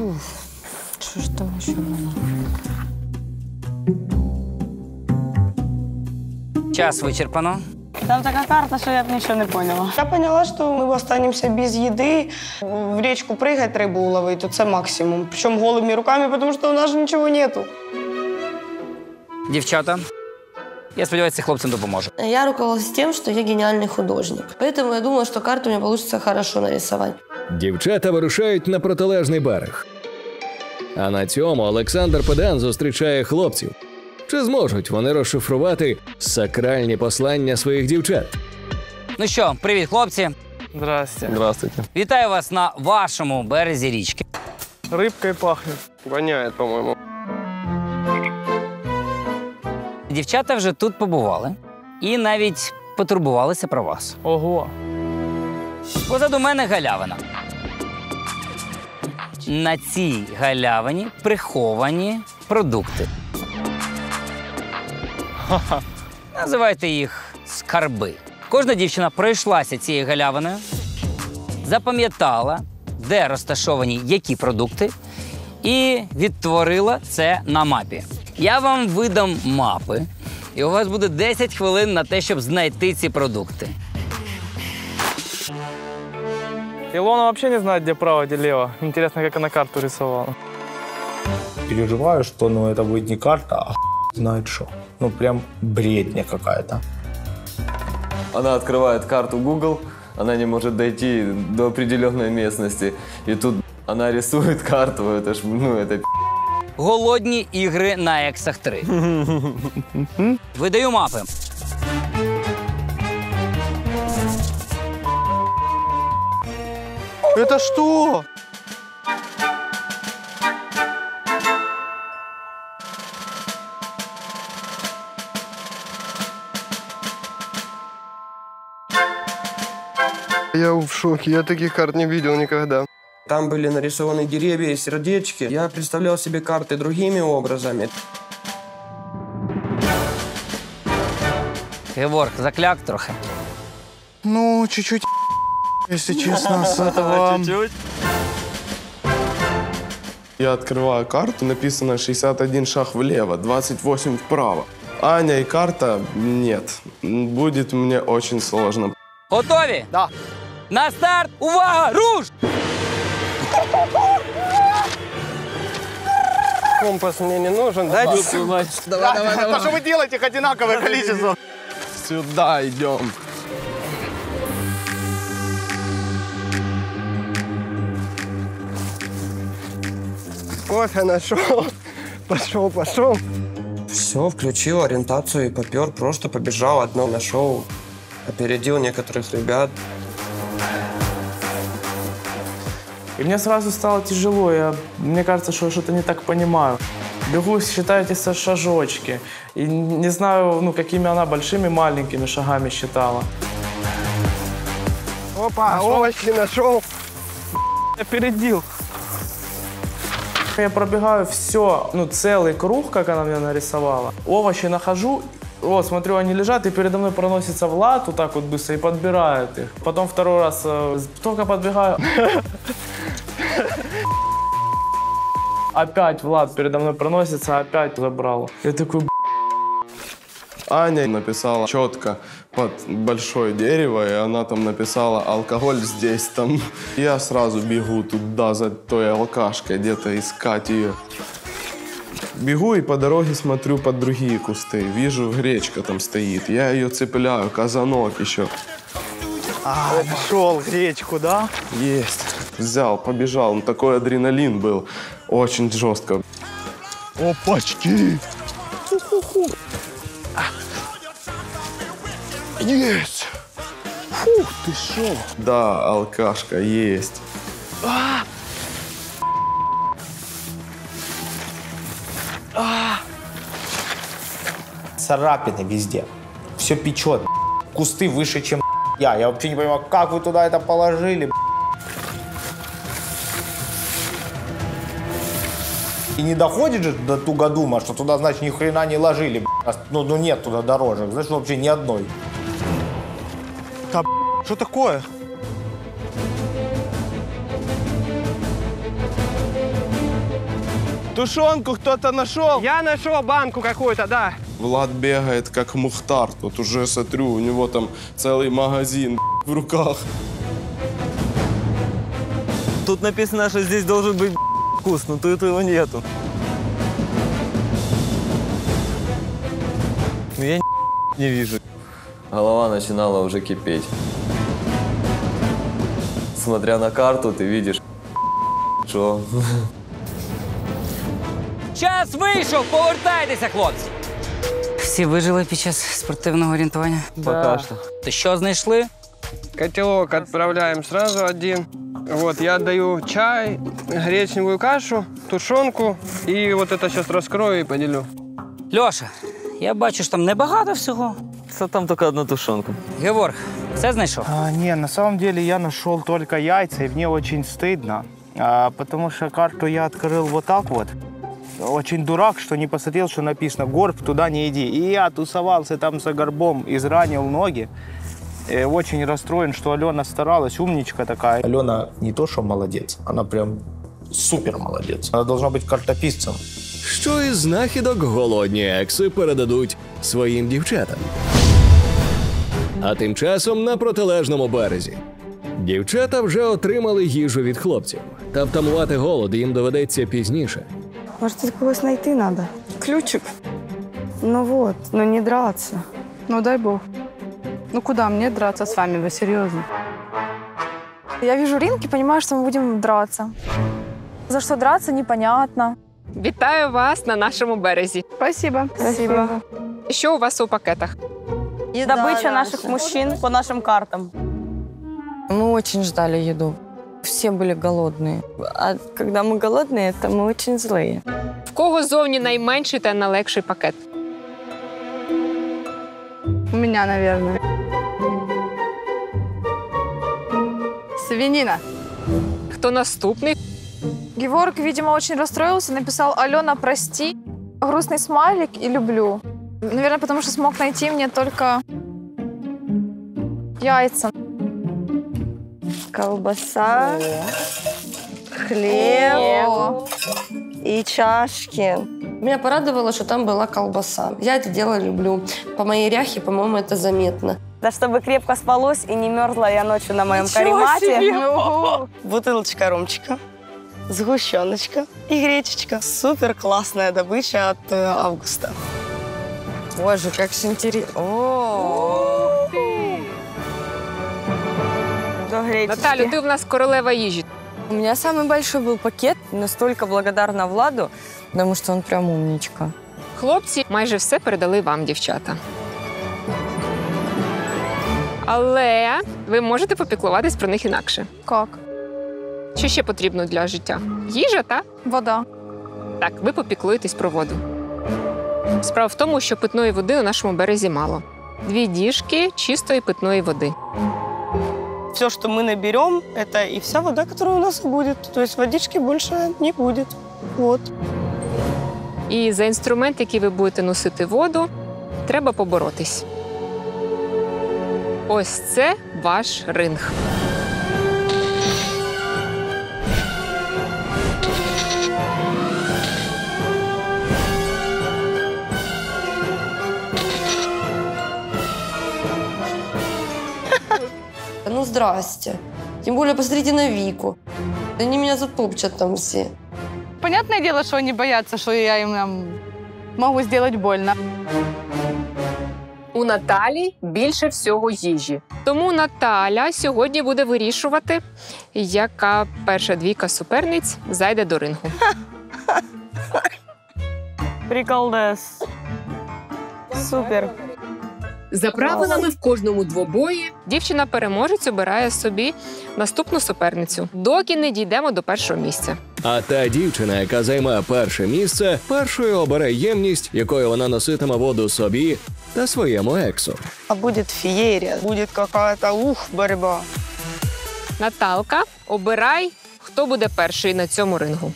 Что ж там еще было? Час вичерпано. Там такая карта, что я ничего не поняла. Я поняла, что мы останемся без еды. В речку прыгать, рыбу уловить, это максимум. Причем голыми руками, потому что у нас же ничего нету. Дівчата, я сподіваюся, це хлопцям допоможе. Я руководствуюсь тем, что я гениальный художник. Поэтому я думаю, что карту у меня получится хорошо нарисовать. Дівчата вирушають на протилежний берег. А на цьому Олександр Педан зустрічає хлопців. Чи зможуть вони розшифрувати сакральні послання своїх дівчат? Ну що, привіт, хлопці. Здрасте. Здравствуйте. Вітаю вас на вашому березі річки. Рыбкой пахнет. Воняет, по-моему. Дівчата вже тут побували і навіть потурбувалися про вас. Ого. Позаду мене галявина. На цій галявині приховані продукти. Називайте їх скарби. Кожна дівчина пройшлася цією галявиною, запам'ятала, де розташовані які продукти, і відтворила це на мапі. Я вам видам мапи, і у вас буде 10 хвилин на те, щоб знайти ці продукти. Илона вообще не знает, где право, где лево. Интересно, как она карту рисовала. Переживаю, что это будет не карта, а знает что. Прям бредня какая-то. Она открывает карту Google, она не может дойти до определенной местности. И тут она рисует карту, это ж, это Голодні ігри на Ексах 3. Видаю мапи. Это что? Я в шоке, я таких карт не видел никогда. Там были нарисованы деревья и сердечки. Я представлял себе карты другими образами. Геворг, закляк трохи. Ну, чуть-чуть, если честно, с этого. Чуть-чуть. Я открываю карту, написано 61 шаг влево, 28 вправо. Аня и карта нет. Будет мне очень сложно. Готові? Да. На старт! Увага! Руш! Компас мне не нужен. Дайте. Давай. А что вы делаете? Их одинаковое количество. Сюда идем. Кофе нашел. Пошел. Все, включил ориентацию и попер. Просто побежал, одно нашел. Опередил некоторых ребят. И мне сразу стало тяжело. Мне кажется, что я что-то не так понимаю. Бегу, считаю эти шажочки. И не знаю, какими она большими, маленькими шагами считала. Опа, овощи нашел. Опередил. Я пробегаю все, целый круг, как она мне нарисовала. Овощи нахожу. Вот, смотрю, они лежат, и передо мной проносится Влад вот так вот быстро и подбирает их. Потом второй раз только подбегаю. Опять Влад передо мной проносится, опять забрал. Я такой, Аня написала четко под большое дерево, и она там написала «алкоголь здесь, там». Я сразу бегу туда за той алкашкой, где-то искать ее. Бегу и по дороге смотрю под другие кусты. Вижу, гречка там стоит. Я ее цепляю, казанок еще. Нашел гречку, да? Есть. Взял, побежал. Такой адреналин был. Очень жестко. Опачки! Есть! Фух, ты шо? Да, алкашка есть. Царапины везде. Все печет. Кусты выше, чем я. Я вообще не понимаю, как вы туда это положили. И не доходит же до Тугодума, что туда, значит, ни хрена не ложили. Ну нет туда дорожек. Знаешь, вообще ни одной. Что такое? Тушенку кто-то нашел? Я нашел банку какую-то, да. Влад бегает как Мухтар. Вот уже смотрю, у него там целый магазин в руках. Тут написано, что здесь должен быть вкус, но тут его нету. Но я не вижу. Голова начинала уже кипеть. Смотря на карту, ты видишь, что... Час вийшов, повертайтеся, хлопці. Всі вижили під час спортивного орієнтування? Пока что. То що знайшли? Котелок отправляем сразу один. Вот, я отдаю чай, гречневую кашу, тушенку. И вот это сейчас раскрою и поделю. Льоша, я бачу, що там небагато всього. Там только одна тушенка. Геворг, все знайшов? Не, на самом деле я нашел только яйца, и мне очень стыдно. Потому что карту я открыл вот так вот. Очень дурак, что не посмотрел, что написано «Горб, туда не иди». И я тусовался там за горбом, изранил ноги. Очень расстроен, что Алена старалась, умничка такая. Алена не то, что молодец, она прям супер молодец. Она должна быть картописцем. Що із знахідок голодні екси передадуть своїм дівчатам. А тим часом на протилежному березі. Дівчата вже отримали їжу від хлопців. Та втамувати голод їм доведеться пізніше. Может, тут когось найти надо? Ключик? Ну вот, но не драться. Ну дай бог. Ну куда мне драться с вами, вы серьезно? Я вижу ринг и понимаю, что мы будем драться. За что драться, непонятно. Вітаю вас на нашому березі. Спасибо. Спасибо. Що у вас у пакетах? Добыча наших мужчин по нашим картам. Мы очень ждали еду. Все были голодные. А когда мы голодные, то мы очень злые. В кого зовні найменший та найлегший пакет? У меня, наверное. Свинина. Хто наступний? Геворг, видимо, очень расстроился, написал «Алена, прости», грустный смайлик и «люблю». Наверное, потому что смог найти мне только яйца. Колбаса, хлеб и чашки. Меня порадовало, что там была колбаса. Я это дело люблю. По моей ряхе, по-моему, это заметно. Да чтобы крепко спалось и не мерзла я ночью на моем каремате. Бутылочка ромчика, сгущеночка и гречечка. Супер классная добыча от Августа. Боже, как же интересно. Наталю, ти в нас королева їжі. У меня самый большой был пакет. Настолько благодарна Владу, потому что он прям умничка. Хлопці майже все передали вам, дівчата. Але ви можете попіклуватись про них інакше. Как? Що ще потрібно для життя? Їжа, так? Вода. Так, ви попіклуєтесь про воду. Справа в тому, що питної води на нашому березі мало. 2 діжки чистої питної води. Все, что мы наберем, это и вся вода, которая у нас будет. То есть водички больше не будет. Вот. І за інструмент, який ви будете носити воду, треба поборотись. Ось це ваш ринг. Ну, здрасте. Тем более, посмотрите на Вику. Они меня затопчат там все. Понятное дело, что они боятся, что я им могу сделать больно. У Наталі більше всього їжі. Тому Наталя сьогодні буде вирішувати, яка перша 2 суперниць зайде до рингу. Приколдес. Супер. За правилами в кожному двобої дівчина-переможець обирає собі наступну суперницю, доки не дійдемо до першого місця. А та дівчина, яка займає перше місце, першою обере ємність, якою вона носитиме воду собі та своєму ексу. А будет феерия, будет какая-то борьба. Наталка, обирай, хто буде перший на цьому рингу.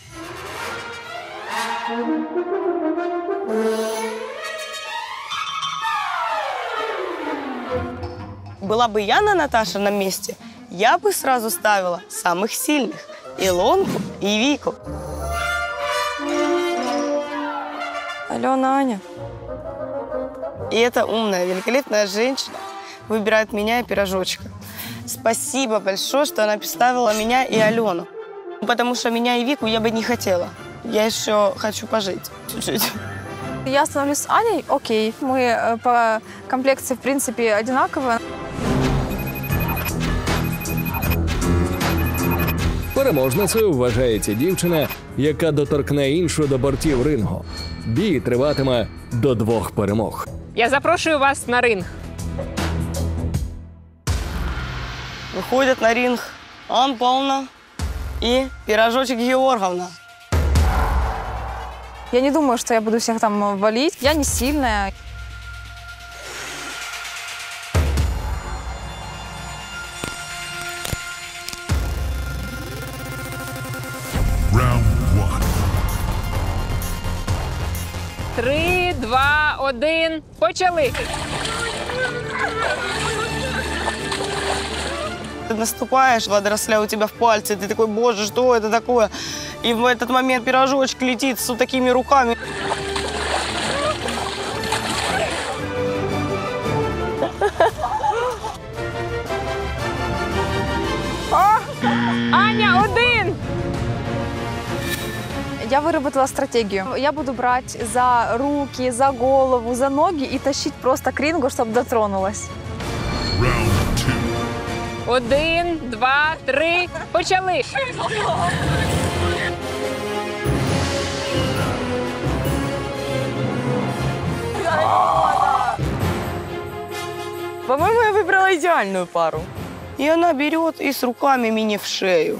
Была бы я на Наташином месте, я бы сразу ставила самых сильных. Илонку и Вику. Алена Аня. И эта умная, великолепная женщина выбирает меня и пирожочка. Спасибо большое, что она представила меня и Алену. Потому что меня и Вику я бы не хотела. Я еще хочу пожить чуть-чуть. Я становлюсь с Аней, окей. Мы по комплекции, в принципе, одинаковые. Переможницею вважається дівчина, яка доторкне іншу до бортів рингу. Бій триватиме до 2 перемог. Я запрошую вас на ринг. Выходят на ринг Анна Павловна и Пирожочек Георговна. Я не думаю, что я буду всех там валить. Я не сильная. Round 1. 3, 2, 1. Почали. Ты наступаешь, водоросля у тебя в пальце, ты такой, боже, что это такое? И в этот момент пирожочек летит с вот такими руками. Аня, 1! Я выработала стратегию. Я буду брать за руки, за голову, за ноги и тащить просто к рингу, чтобы дотронулась. Round 2. 1, 2, 3. Почали. По-моему, я выбрала идеальную пару. И она берет и с руками мне в шею.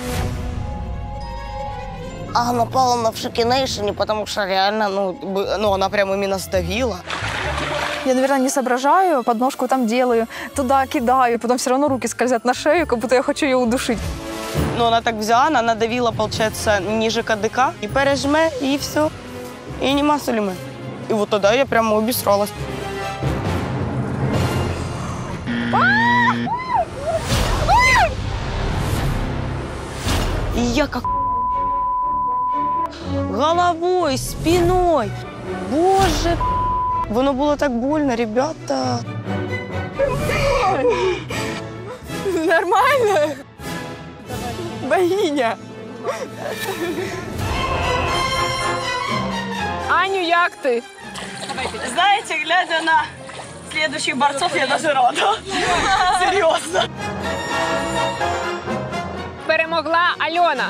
Анна Павловна в шокинейшене, потому что реально, ну, она прям именно сдавила. Я, наверное, не соображаю, подножку там делаю, туда кидаю, потом все равно руки скользят на шею, как будто я хочу ее удушить. Но она так взяла, она надавила, получается, ниже кадыка, и пережме, и все. И нема солимы. И вот тогда я прямо обесралась. И я как головой, спиной. Боже, воно было так больно, ребята. Нормально? Богиня. Аню, як ти? Знаете, глядя на следующих борцов, я даже рада. Серьезно. Перемогла Альона.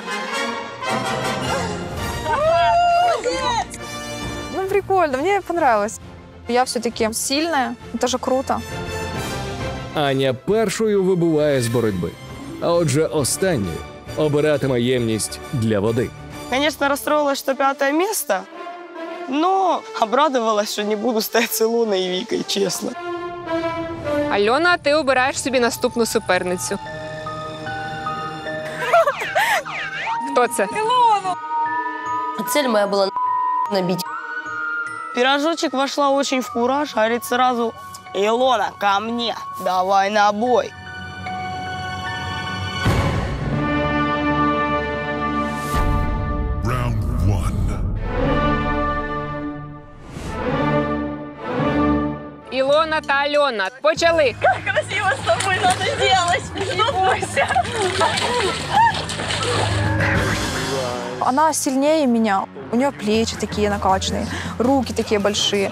Ну, прикольно, мне понравилось. Я все-таки сильная, это же круто. Аня першою вибуває з боротьби, а отже останньою обиратиме ємність для води. Конечно, расстроилась, что 5-е место, но обрадовалась, что не буду стоять с Илоной и Викой, честно. Альона, ти обираєш собі наступну суперницю. Хто це? Цель моя была набить. Пирожочек вошла очень в кураж, говорит сразу: Илона, ко мне, давай на бой. Round 1. Ілона та Альона. Почали. Как красиво с тобой надо делать. Не бойся. Она сильнее меня. У нее плечи такие накачанные, руки такие большие.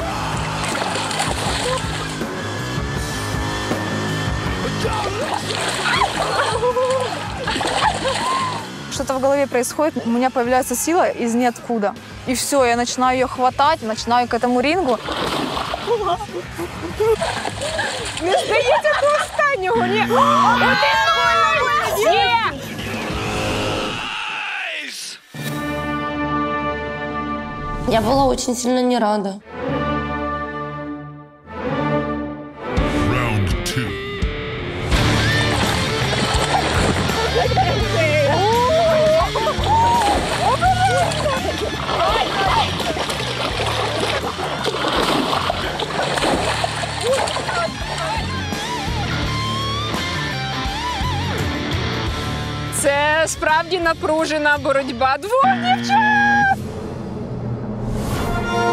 Что-то в голове происходит, у меня появляется сила из ниоткуда. И все, я начинаю ее хватать, начинаю к этому рингу. Не здається до останнього. Ні. Є! Я была очень сильно не рада. Round 2. Це справді напружена боротьба двох дівчат.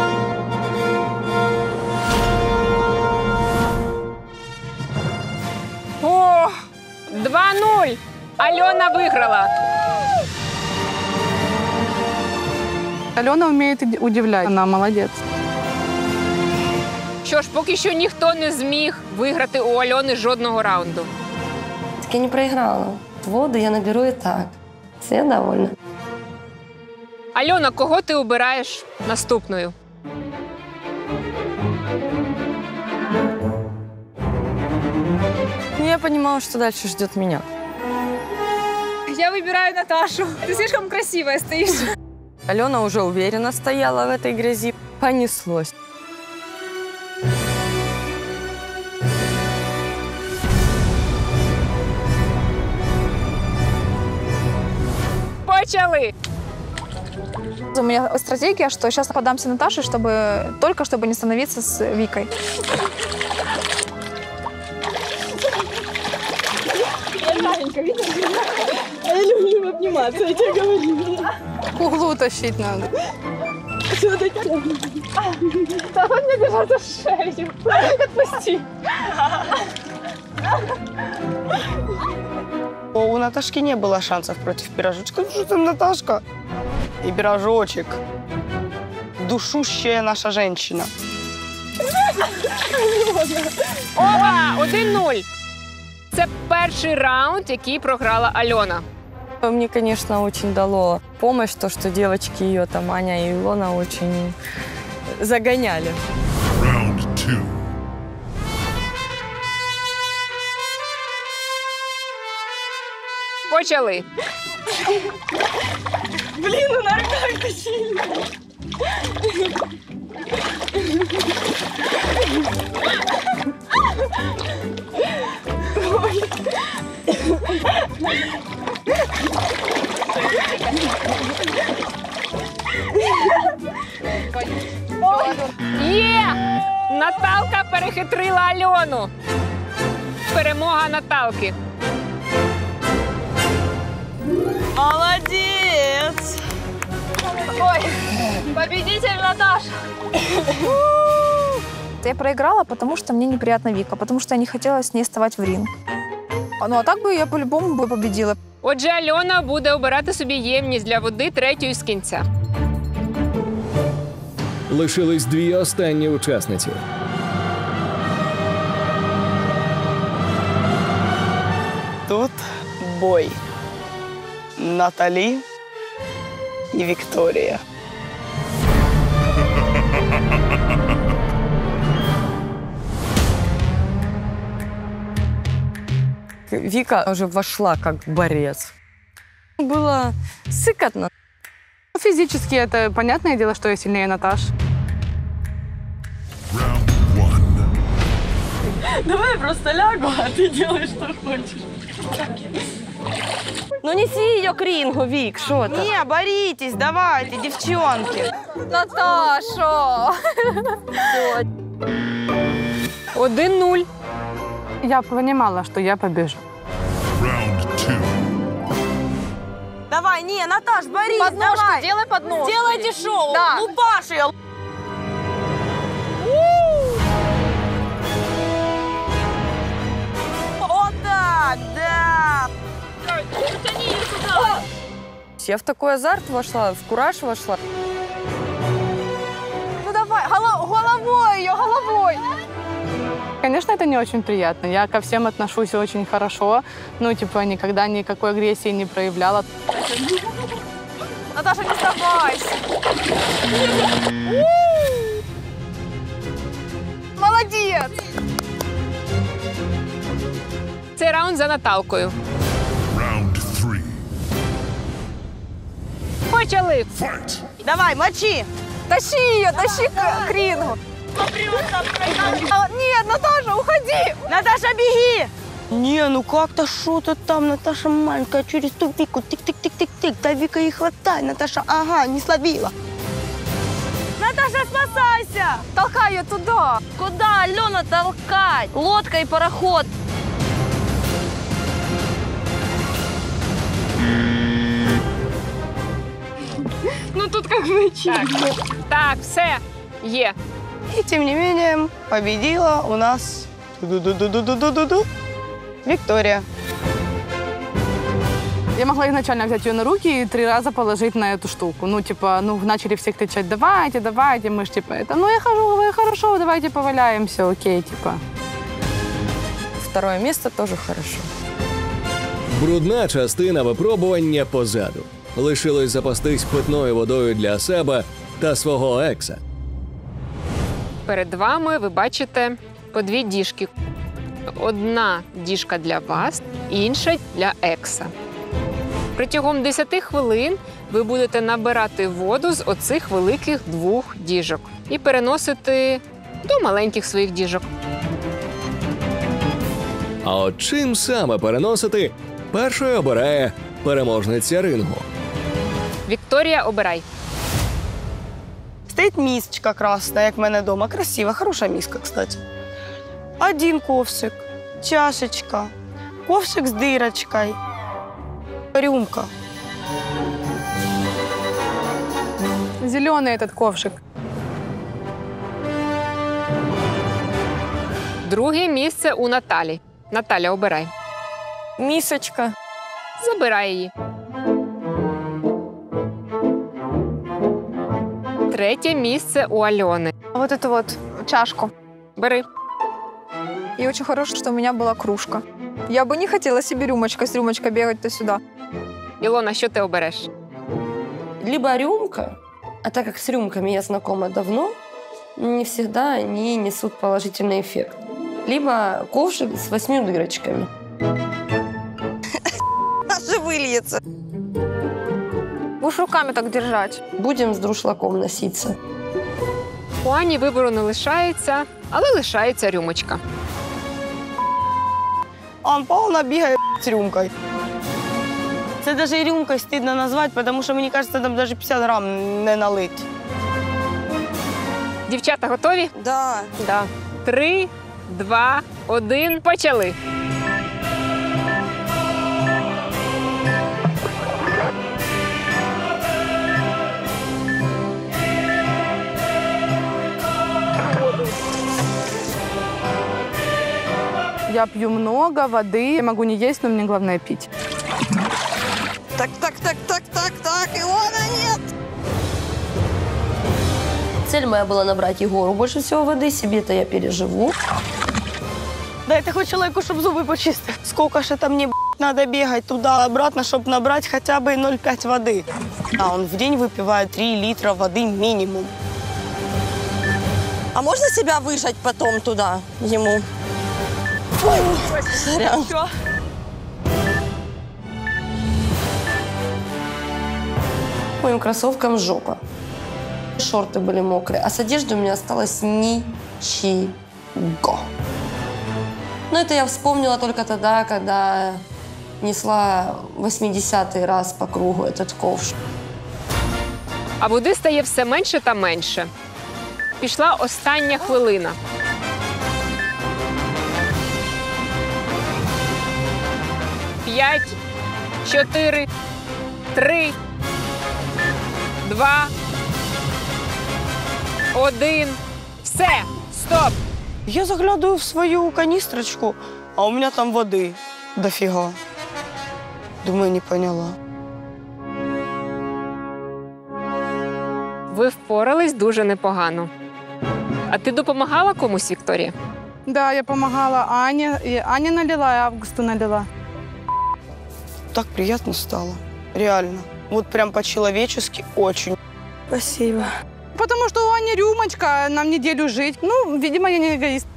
2-0. Альона виграла. Алена умеет удивлять. Она молодец. Що ж, поки що ніхто не зміг виграти у Альони жодного раунду. Так я не проиграла. Воду я наберу и так. Все я довольна. Альона, кого ти обираєш наступною? Я понимала, что дальше ждет меня. Я выбираю Наташу. Ты слишком красивая стоишь. Алена уже уверенно стояла в этой грязи. Понеслось. Почали! У меня стратегия, что сейчас подамся Наташе, чтобы не становиться с Викой. Я люблю обниматься, я тебе говорю. К углу тащить надо. Давай мне держаться шею. Отпусти. У Наташки не было шансов против пирожочка. Ну что там Наташка? И пирожочек. Душущая наша женщина. Опа! 1-0. Це перший раунд, який програла Альона. Мне, конечно, очень дало помощь то, что девочки ее, там Аня и Илона, очень загоняли. Round 2. Почали. Блин, ну на руках тащили. Є! Наталка перехитрила Альону. Перемога Наталки. Молодец! Ой, победитель Наташа. Я проиграла, потому что мне неприятна Вика, потому что я не хотела с ней вставать в ринг. Ну а так бы я по-любому бы победила. Отже, Альона буде обирати собі ємність для води третьої з кінця. Лишились дві останні учасниці. Тут бой. Натали и Виктория. Вика уже вошла как борец. Было сыкотно. Физически это понятное дело, что я сильнее Наташи. Давай я просто лягу, а ты делаешь, что хочешь. Ну неси ее к рингу, Вик, что там? Не, боритесь, давайте, девчонки. Наташа! 1-0. Я понимала, что я побежу. Round 2. Давай, не, Наташ, борись, Подножку, давай. делай подножку. Делайте шоу, Да. лупашь ее. Вот так, да. Я в такой азарт вошла, в кураж вошла. Ну давай, головой ее, головой. Конечно, это не очень приятно. Я ко всем отношусь очень хорошо. Ну, типа, никогда никакой агрессии не проявляла. Наташа, не сдавайся. Молодец. Цей раунд за Наталкою. Round 3. Почали. Fight. Давай, мочи. Тащи ее, тащи к рингу. Нет, Наташа, уходи. Наташа, беги. Не, ну как-то что-то там, Наташа маленькая, через ту Вику, тык-тык-тык-тык-тык, да Вика ей хватай, Наташа, ага, не словила. Наташа, спасайся! Толкай ее туда. Куда, Алена, толкать? Лодка и пароход. Ну тут как бы Так, все, є. И тем не менее победила у нас Виктория. Я могла изначально взять ее на руки и 3 раза положить на эту штуку. Ну, типа, начали все кричать, давайте, давайте. Мы ж, типа, я хожу, говорю, хорошо, давайте поваляемся, окей, типа. Второе место тоже хорошо. Брудна частина випробування позаду. Лишилось запастись питною водою для себе та свого екса. Перед вами ви бачите по 2 діжки. Одна діжка для вас, інша для екса. Протягом 10 хвилин ви будете набирати воду з оцих великих 2 діжок і переносити до маленьких своїх діжок. А от чим саме переносити, першою обирає переможниця рингу. Вікторія, обирай. Стоїть мисочка красна, як в мене вдома. Красива, хороша миска, кстати. 1 ковшик, чашечка, ковшик з дирочкою, рюмка. Зеленый этот ковшик. Друге місце у Наталі. Наталя, обирай. Мисочка. Забирай її. Третє місце у Альони. Вот эту вот чашку. Бери. И очень хорошо, что у меня была кружка. Я бы не хотела себе с рюмочкой бегать туда-сюда. Ілона, що ти обереш? Либо рюмка, а так как с рюмками я знакома давно, не всегда они несут положительный эффект. Либо ковшик с 8 дырочками. Аж выльется. Будешь руками так держать. Будем с друшлаком носиться. У Ані вибору не лишається, але лишається рюмочка. Анна Павловна бігає з рюмкою. Це навіть і рюмкою стидно назвати, тому що, мені кажеться, там навіть 50 грам не налить. Дівчата, готові? Да. Да. 3, 2, 1, почали. Я пью много воды, я могу не есть, но мне главное пить. Так, Илона, нет! Цель моя была набрать Егору больше всего воды, себе-то я переживу. Дайте хоч человеку, щоб зуби почистити. Сколько ж это мне, надо бегать туда-обратно, чтобы набрать хотя бы 0,5 воды. А он в день выпивает 3 литра воды минимум. А можно себя выжать потом туда ему? Ой, сорян. Моим кроссовкам жопа. Шорты были мокрые, а с одеждой у меня осталось ничего. Но это я вспомнила только тогда, когда несла 80-й раз по кругу этот ковш. А води стає все менше та менше. Пішла остання хвилина. П'ять, 4, 3, 2, 1. Все, стоп! Я заглядываю в свою канистрочку, а у меня там воды дофига. Думаю, не поняла. Ви впорались дуже непогано. А ти допомагала комусь, Вікторія? Да, я помогала Ане. И Аня налила, и Августу налила. Так приятно стало. Реально. Вот прям по-человечески очень. Спасибо. Потому что у Ани рюмочка, нам неделю жить. Ну, видимо, я не эгоист.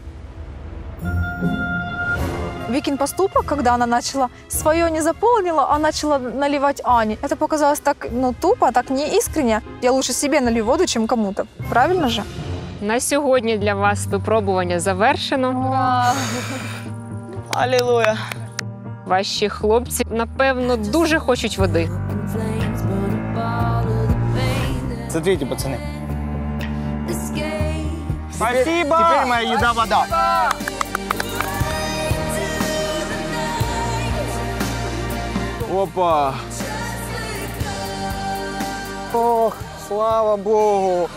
Викин поступок, когда она начала свое не заполнила, а начала наливать Ане. Это показалось так, тупо, так неискренне. Я лучше себе налью воду, чем кому-то. Правильно же? На сьогодні для вас випробування завершено. Алілуя. Ваші хлопці, напевно, дуже хочуть води. Смотрите, пацаны. Спасибо! Теперь моя еда — вода. Опа! Ох, слава Богу!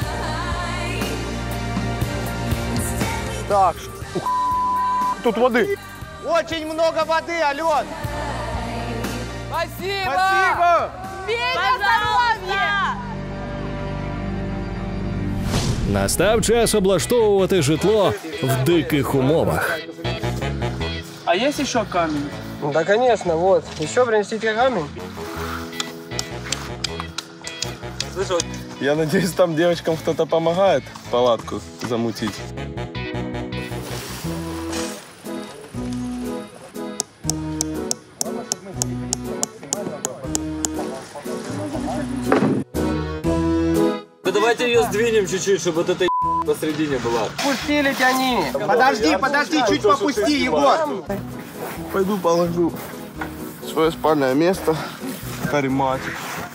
Так, тут воды. Очень много воды, Ален! Спасибо! Спасибо! Петя, здоровья! Настав час облаштовувати житло в диких умовах. А есть еще камень? Да, конечно, вот. Еще принести тебе камень? Я надеюсь, там девочкам кто-то помогает палатку замутить. Да давайте ее сдвинем чуть-чуть, чтобы вот эта посредине была. Пустили тяни. Подожди, чуть попусти, Егор. Пойду положу свое спальное место. Карематик.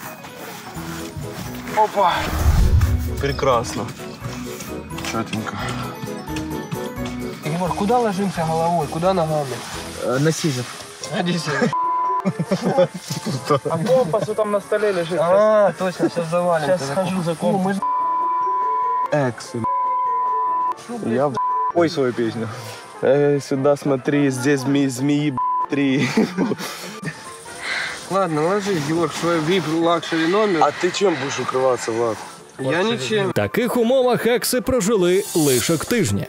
Опа! Прекрасно. Четенько. Егор, куда ложимся головой, куда ногами? На сизов. Садись. А компас там на столе лежит. А, точно, сейчас завалим. Сейчас схожу за компас. Эксы. Я пой свою песню. Сюда смотри, здесь змеи 3. Ладно, ложись, Егор, в свой VIP-лакшери номер. А ты чем будешь укрываться, Влад? Я ничем. В таких умовах екси прожили лишок тижня.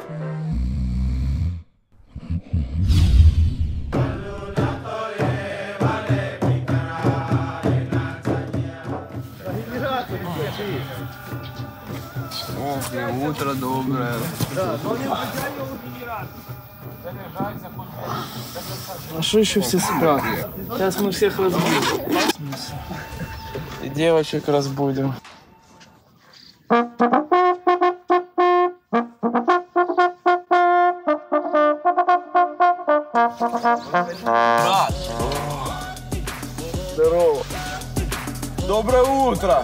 Ох, утро доброе. А что еще все спят? Сейчас мы всех разбудим. И девочек разбудим. Здорово. Доброе утро.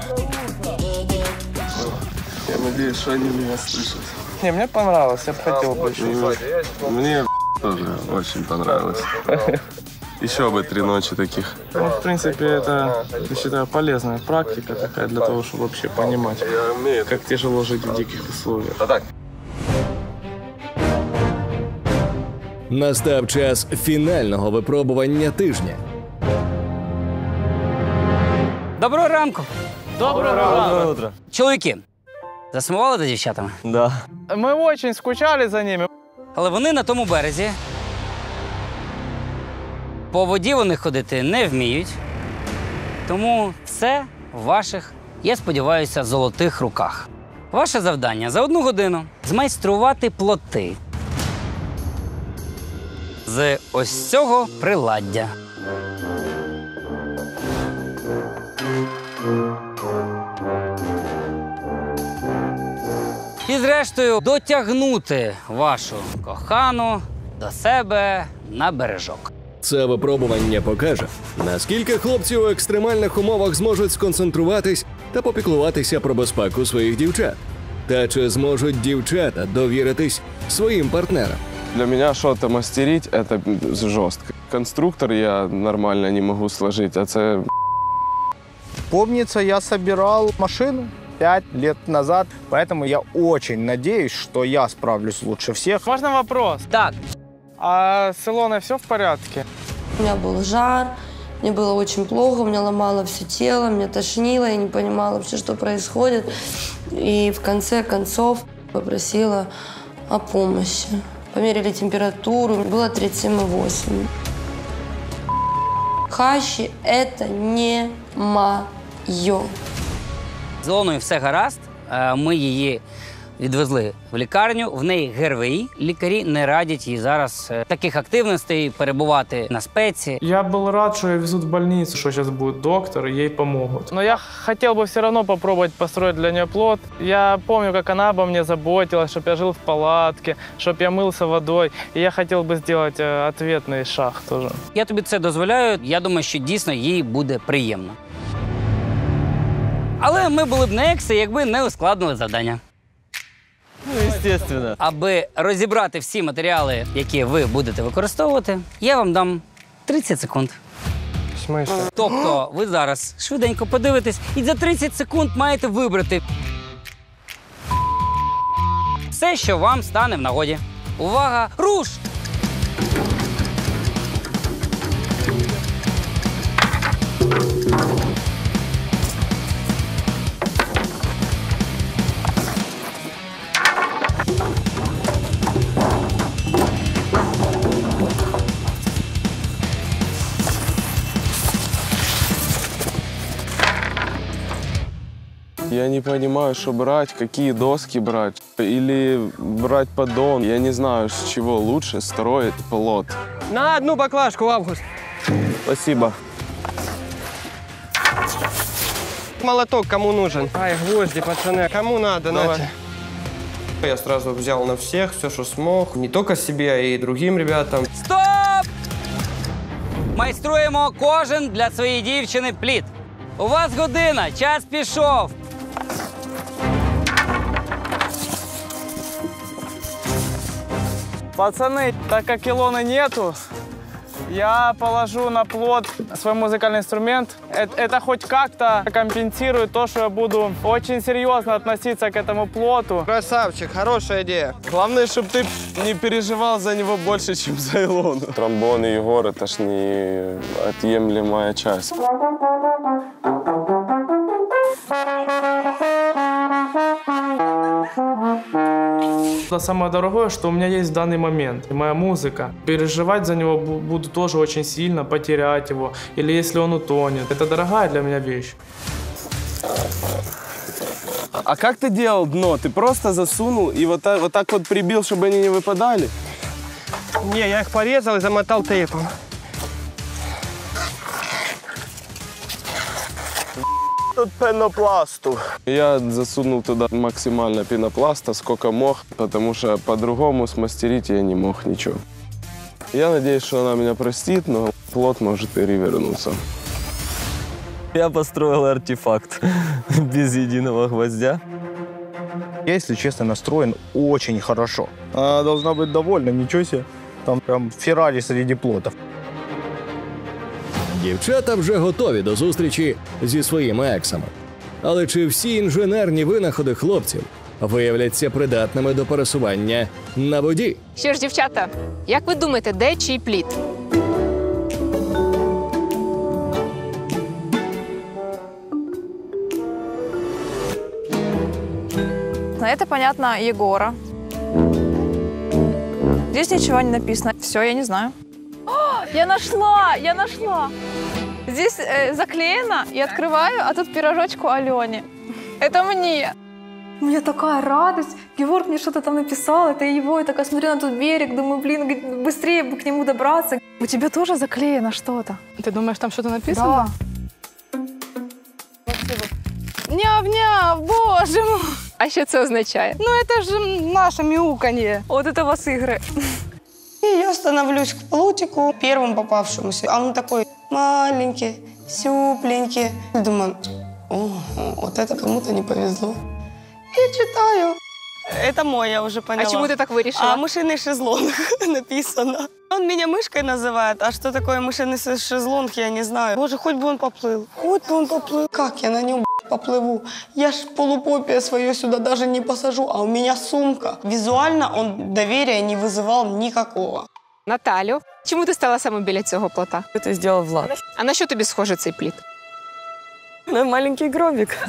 Я надеюсь, что они меня слышат. Не, мне понравилось, я бы хотел больше. Мне тоже очень понравилось. Еще бы 3 ночи таких. Ну, в принципе, это, я считаю, полезная практика такая для того, чтобы вообще понимать, как тяжело жить в диких условиях. Настав час фінального випробування тижня. Доброго ранку! Доброго утра. Чоловіки, засумували за дівчатами? Да. Мы очень скучали за ними. Але вони на тому березі. По воді вони ходити не вміють. Тому все в ваших, я сподіваюся, золотих руках. Ваше завдання за 1 годину змайструвати плоти з ось цього приладдя. І зрештою дотягнути вашу кохану до себе на бережок. Це випробування покаже, наскільки хлопці у екстремальних умовах зможуть сконцентруватись та попіклуватися про безпеку своїх дівчат. Та чи зможуть дівчата довіритись своїм партнерам? Для меня что-то мастерить – это жестко. Конструктор я нормально не могу сложить, а это... Помнится, я собирал машину 5 лет назад, поэтому я очень надеюсь, что я справлюсь лучше всех. Можно вопрос? Так. А с Илоной все в порядке? У меня был жар, мне было очень плохо, у меня ломало все тело, меня тошнило, я не понимала вообще, что происходит. И в конце концов попросила о помощи. Померили температуру, было 37,8. Хащи – это не моё. З Ілоною все гаразд. Ми її відвезли в лікарню. В неї ГРВІ. Лікарі не радять їй зараз таких активностей перебувати на спеці. Я был рад, что ее везут в больницу, что сейчас будет доктор, и ей помогут. Но я хотел бы все равно попробовать построить для нее плод. Я помню, как она обо мне заботилась, чтобы я жил в палатке, чтобы я мылся водой. И я хотел бы сделать ответный шаг тоже. Я тобі це дозволяю. Я думаю, що дійсно їй буде приємно. Але ми були б не екси, якби не ускладнили завдання. Ну, естественно. Аби розібрати всі матеріали, які ви будете використовувати, я вам дам 30 секунд. В смысле? Тобто ви зараз швиденько подивитесь і за 30 секунд маєте вибрати все, що вам стане в нагоді. Увага! Руш! Я не понимаю, что брать, какие доски брать. Или брать поддон. Я не знаю, с чего лучше строить плот. На одну баклажку, Август. Спасибо. Молоток кому нужен? Ай, гвозди, пацаны, кому надо, давай. Я сразу взял на всех все, что смог. Не только себе, а и другим ребятам. Стоп! Майструємо кожен для своєї дівчини плід. У вас година, час пішов. Пацаны, так как Илоны нету, я положу на плот свой музыкальный инструмент. Это хоть как-то компенсирует то, что я буду очень серьезно относиться к этому плоту. Красавчик, хорошая идея. Главное, чтобы ты не переживал за него больше, чем за Илону. Тромбон и Егор — это ж неотъемлемая часть. Это самое дорогое, что у меня есть в данный момент. И моя музыка. Переживать за него буду тоже очень сильно, потерять его. Или если он утонет. Это дорогая для меня вещь. А как ты делал дно? Ты просто засунул и вот так вот прибил, чтобы они не выпадали? Не, я их порезал и замотал тейпом. Тут пенопласту. Я засунул туда максимально пенопласта, сколько мог, потому что по-другому смастерить я не мог ничего. Я надеюсь, что она меня простит, но плот может перевернуться. Я построил артефакт без единого гвоздя. Я, если честно, настроен очень хорошо. Она должна быть довольна, ничего себе. Там прям Феррари среди плотов. Дівчата вже готові до зустрічі зі своїми ексами. Але чи всі інженерні винаходи хлопців виявляться придатними до пересування на воді? Що ж, дівчата, як ви думаєте, де чий плід? Это, понятно, Егора. Здесь ничего не написано. Все, я не знаю. О, я нашла! Здесь заклеено, я открываю, а тут пирожочку Алене. Это мне. У меня такая радость. Георг мне что-то там написал, это его. Я такая смотрю на тот берег, думаю, блин, быстрее бы к нему добраться. У тебя тоже заклеено что-то. Ты думаешь, там что-то написано? Да. Няв-няв, боже мой! А що це означає? Ну это же наше мяуканье. Вот это у вас игры. И я становлюсь к плотику, первым попавшемуся. А он такой маленький, сюпленький. Думаю, о, вот это кому-то не повезло. И читаю. Это мой, я уже поняла. А чему ты так вирішила? А мышиный шезлонг написано. Он меня мышкой называет, а что такое мышиный шезлонг, я не знаю. Боже, хоть бы он поплыл. Хоть бы он поплыл. Как я на нем поплыву? Я ж полупопия свое сюда даже не посажу, а у меня сумка. Визуально он доверия не вызывал никакого. Наталю, чому ти стала саме біля цього плота? Это сделал Влад. А на що тобі схожий цей плід? На маленький гробик.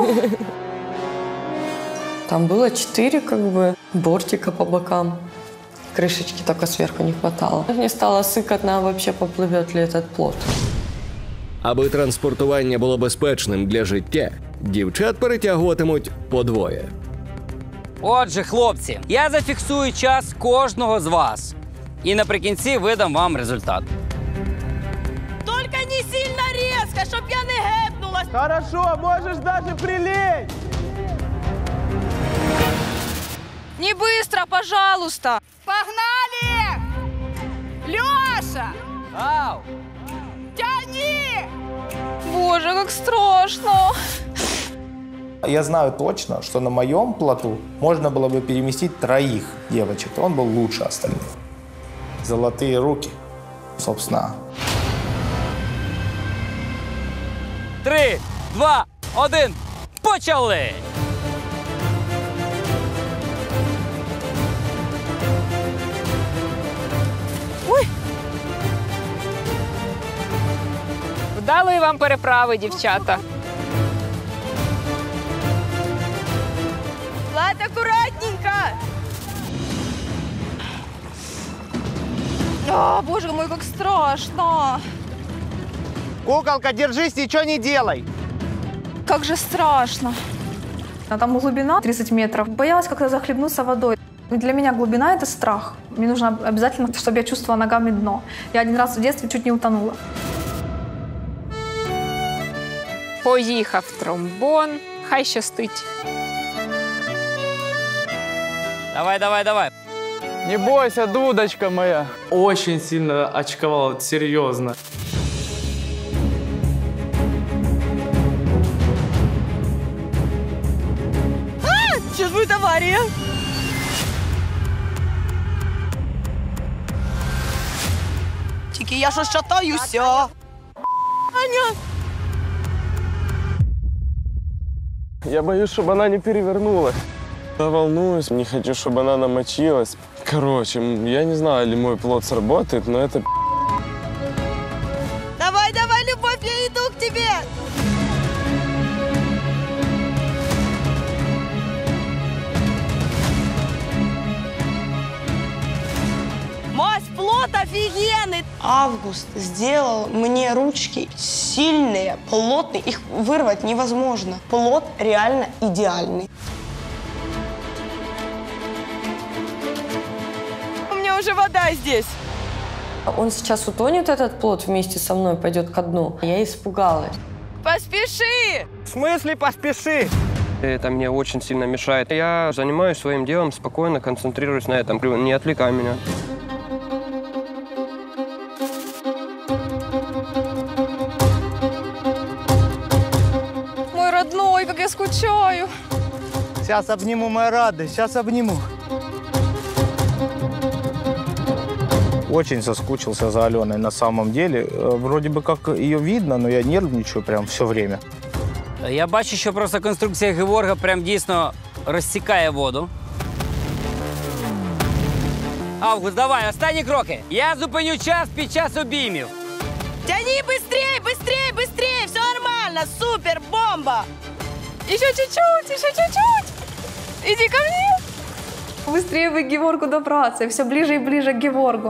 Там было 4 бортика по бокам. Крышечки только сверху не хватало. Мне стало сыкотно, вообще поплывет ли этот плот. Аби транспортування було безпечним для життя, дівчат перетягуватимуть подвоє. Отже, хлопці, я зафіксую час кожного з вас. І наприкінці видам вам результат. Только не сильно резко, чтоб я не гэпнулась. Хорошо, можешь даже прилечь. Не быстро, пожалуйста. Погнали! Лёша! Ау! Тяни! Боже, как страшно. Я знаю точно, что на моем плоту можно было бы переместить 3 девочек. Он был лучше остальных. Золотые руки, собственно. 3, 2, 1, почали! Вдалої вам переправи, дівчата. Влад, аккуратненько! О, боже мой, как страшно. Куколка, держись, ничего не делай. Как же страшно. А там глубина 30 метров. Боялась как-то захлебнуться водой. И для меня глубина – это страх. Мне нужно обязательно, чтобы я чувствовала ногами дно. Я один раз в детстве чуть не утонула. Поїхав тромбон. Хай щастить. Давай, давай, давай. Не бойся, дудочка моя. Очень сильно очковал, вот серьезно. Сейчас будет авария. Тільки я ж шатаюся. Аня. Я боюсь, чтобы она не перевернулась. Я волнуюсь, не хочу, чтобы она намочилась. Короче, я не знаю, ли мой плод сработает, но это... Давай, давай, любовь, я иду к тебе. Мась, плод офигенный. Август сделал мне ручки сильные, плотные. Их вырвать невозможно. Плод реально идеальный. У меня уже вода здесь. Он сейчас утонет, этот плод, вместе со мной пойдет ко дну. Я испугалась. Поспеши! В смысле поспеши? Это мне очень сильно мешает. Я занимаюсь своим делом, спокойно концентрируюсь на этом. Не отвлекай меня. Мой родной, как я скучаю. Сейчас обниму, моя радость, сейчас обниму. Очень соскучился за Аленой на самом деле. Вроде бы как ее видно, но я нервничаю прям все время. Я бачу, що просто конструкція Геворга прям дійсно розсікає воду. Август, давай, останні кроки. Я зупиню час під час обіймів. Тяни быстрее, быстрее, быстрее! Все нормально, супер, бомба! Еще чуть-чуть, еще чуть-чуть. Иди ко мне. Быстрее бы к Геворгу добраться. И все ближе и ближе к Геворгу.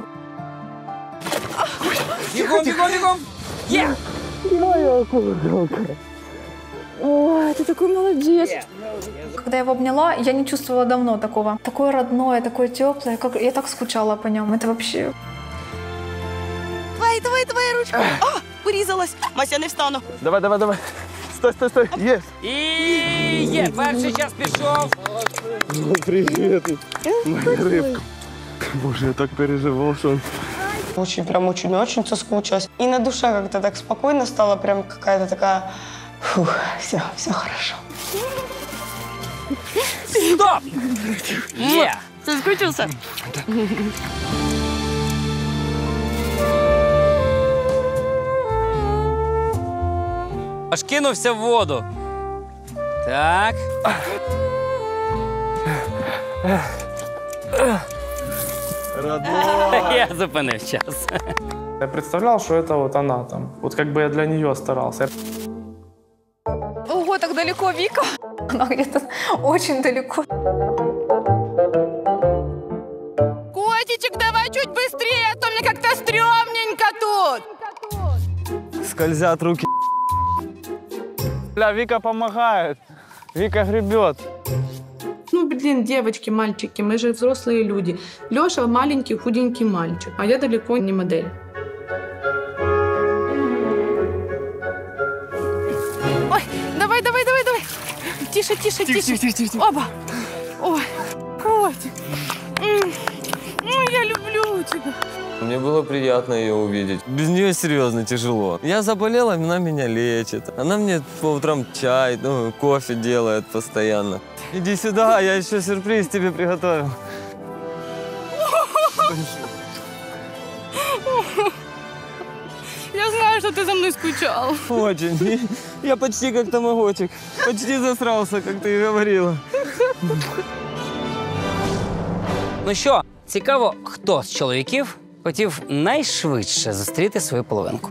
Бегом, бегом, бегом! Е! Моя курочка. Ой, ты такой молодец. Когда я его обняла, я не чувствовала давно такого. Такое родное, такое теплое. Я так скучала по нем. Это вообще... Твоя ручка. О, урізалась. Мася, я не встану. Давай, давай, давай. Стой, стой, стой. Есть. І є, перший час пішов. Привет, моя рыбка. Боже, я так переживал, что он... Очень, прям очень соскучилась. И на душе как-то так спокойно стало, прям какая-то такая... Фух, все хорошо. Стоп! Є! Соскучился? Аж кинувся в воду. Так. Родной! Я зупинив час. Я представлял, что это вот она там. Вот как бы я для нее старался. Ого, так далеко Вика. Она где-то очень далеко. Котичек, давай чуть быстрее, а то мне как-то стрёмненько тут. Скользят руки. Бля, Вика помогает. Вика гребет. Ну, блин, девочки, мальчики, мы же взрослые люди. Лёша маленький, худенький мальчик, а я далеко не модель. Ой, давай. Тише. Оба. Ой, котик. Я люблю тебя. Мне было приятно ее увидеть. Без нее серьезно тяжело. Я заболела, она меня лечит. Она мне по утрам чай, кофе делает постоянно. Иди сюда, я еще сюрприз тебе приготовил. Я знаю, что ты за мной скучал. Очень. Я почти как тамагочик. Почти засрался, как ты и говорила. Ну що, цікаво, хто з чоловіків хотів найшвидше зустріти свою половинку?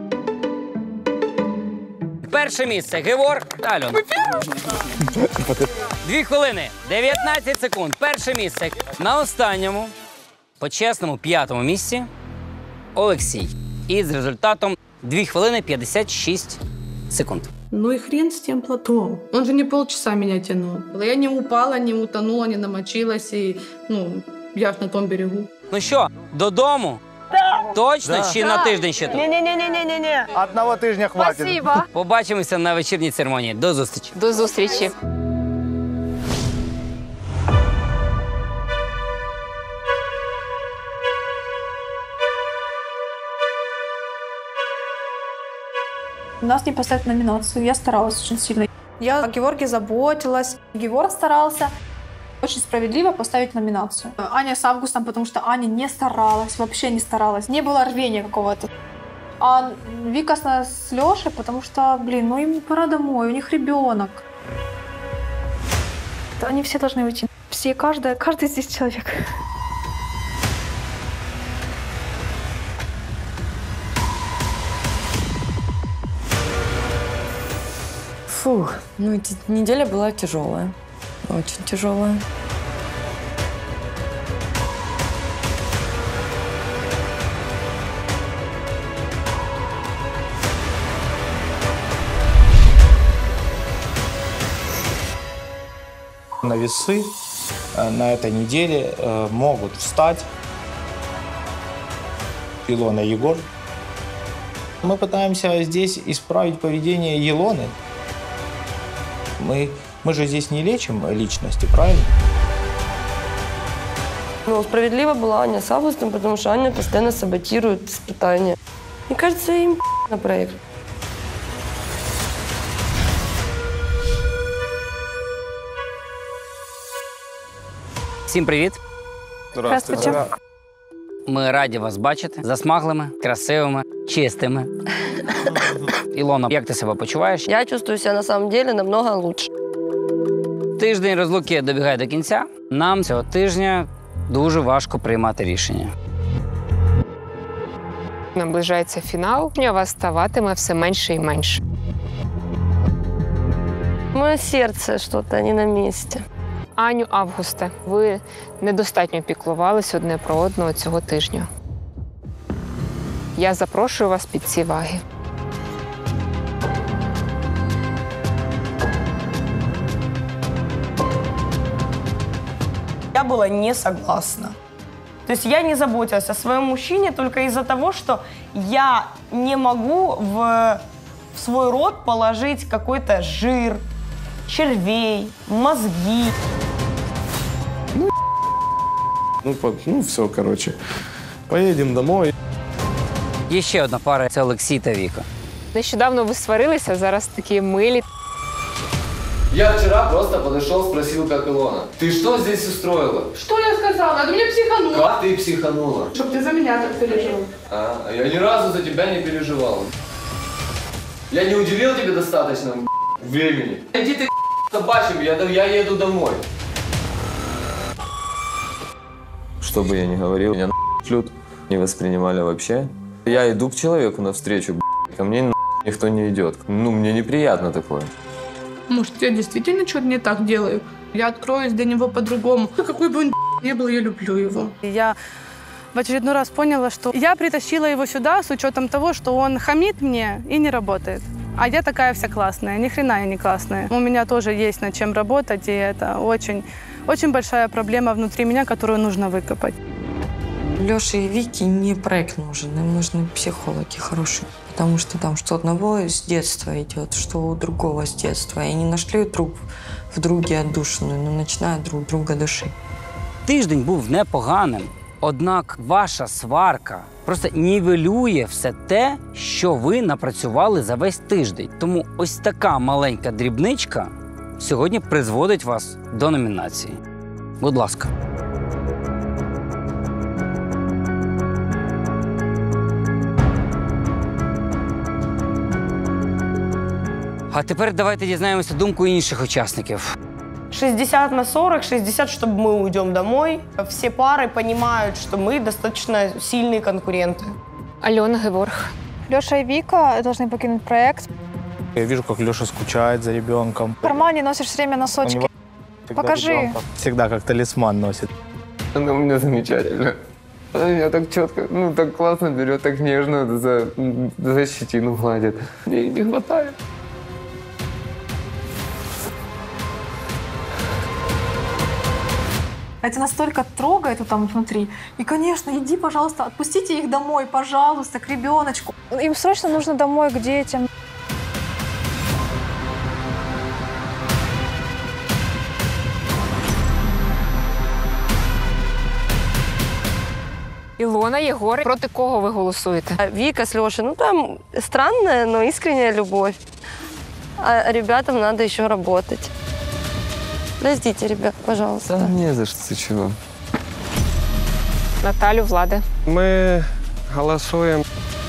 Перше місце – Геворг та Альона. 2 хвилини, 19 секунд. Перше місце. На останньому, почесному 5-му місці – Олексій. І з результатом 2 хвилини 56 секунд. Ну и хрен с тем платом. Он же не полчаса меня тянул. Я не упала, не утонула, не намочилась. И, я ж на том берегу. Ну що, додому? Да. Точно? Да. Чи на тиждень ще тут? Не-не-не-не-не-не. Одного тижня хватит. Спасибо. Побачимося на вечірній церемонії. До зустрічі. До зустрічі. Нас не поставят в номинацию. Я старалась очень сильно. Я о Геворге заботилась. Геворг старался очень справедливо поставить номинацию. Аня с Августом, потому что Аня не старалась, вообще не старалась. Не было рвения какого-то. А Вика с Лешей, потому что, им пора домой, у них ребенок. Они все должны уйти. Все, каждый здесь человек. Фух, эта неделя была тяжелая. Очень тяжелая. На весы на этой неделе могут встать Илона и Егор. Мы пытаемся здесь исправить поведение Илоны. Мы же здесь не лечим личности, правильно? Справедливо была Аня с Августом, потому что Аня постоянно саботирует испытания. Мне кажется, им на проект. Всім привіт. Здравствуйте. Ми раді вас бачити. Засмаглими, красивими, чистими. Ілона, як ти себе почуваєш? Я чувствую себя на самом деле намного лучше. Тиждень розлуки добігає до кінця. Нам цього тижня дуже важко приймати рішення. Наближається фінал, у вас ставатиме все менше і менше. Мое сердце что-то не на месте. Аню, Августе, ви недостатньо піклувались одне про одного цього тижня. Я запрошую вас під ці ваги. Я была не согласна. То есть я не заботилась о своем мужчине только из-за того, что я не могу в свой рот положить какой-то жир, червей, мозги. Все, короче. Поедем домой. Є ще одна пара – це Олексій та Віка. Нещодавно ви сварилися, зараз такі милі. Я вчера просто подошел, спросил, как Илона. Ты что здесь устроила? Что я сказала? Ты меня психанула. Как ты психанула? Чтоб ты за меня так переживал. А я ни разу за тебя не переживал. Я не уделил тебе достаточно времени. Иди ты собачьим, я еду домой. Что бы я ни говорил, меня шлют, не воспринимали вообще. Я иду к человеку навстречу, ко мне никто не идет. Мне неприятно такое. Может, я действительно что-то не так делаю? Я откроюсь для него по-другому. Какой бы он ни был, я люблю его. Я в очередной раз поняла, что я притащила его сюда с учетом того, что он хамит мне и не работает. А я такая вся классная, ни хрена я не классная. У меня тоже есть над чем работать, и это очень, очень большая проблема внутри меня, которую нужно выкопать. Лёше и Вике не проект нужен, им нужны психологи хорошие. Потому что там что одного с детства идет, что у другого с детства. И они нашли друг в друге отдушину, но начинают друг друга душить. Тиждень був непоганим, однак ваша сварка просто нівелює все те, що ви напрацювали за весь тиждень. Тому ось така маленька дрібничка сьогодні призводить вас до номінації. Будь ласка. А тепер давайте дізнаємося думку інших учасників. 60 на 40, 60, чтобы мы уйдем домой. Все пары понимают, что мы достаточно сильные конкуренты. Алена, Геворг. Леша и Вика должны покинуть проект. Я вижу, как Леша скучает за ребенком. В кармане носишь все время носочки. Покажи. Всегда как талисман носит. Она у меня замечательная. Она меня так четко, так классно берет, так нежно за щетину гладит. Мне не хватает. Это настолько трогает вот там внутри. И, конечно, иди, пожалуйста, отпустите их домой, пожалуйста, к ребеночку. Им срочно нужно домой, к детям. Ілона, Єгор, проти кого ви голосуєте? Вика с Лешей, ну там странная, но искренняя любовь. А ребятам надо еще работать. Простите, ребят, пожалуйста. Да не за что, ты чего. Наталю, Влади. Мы голосуем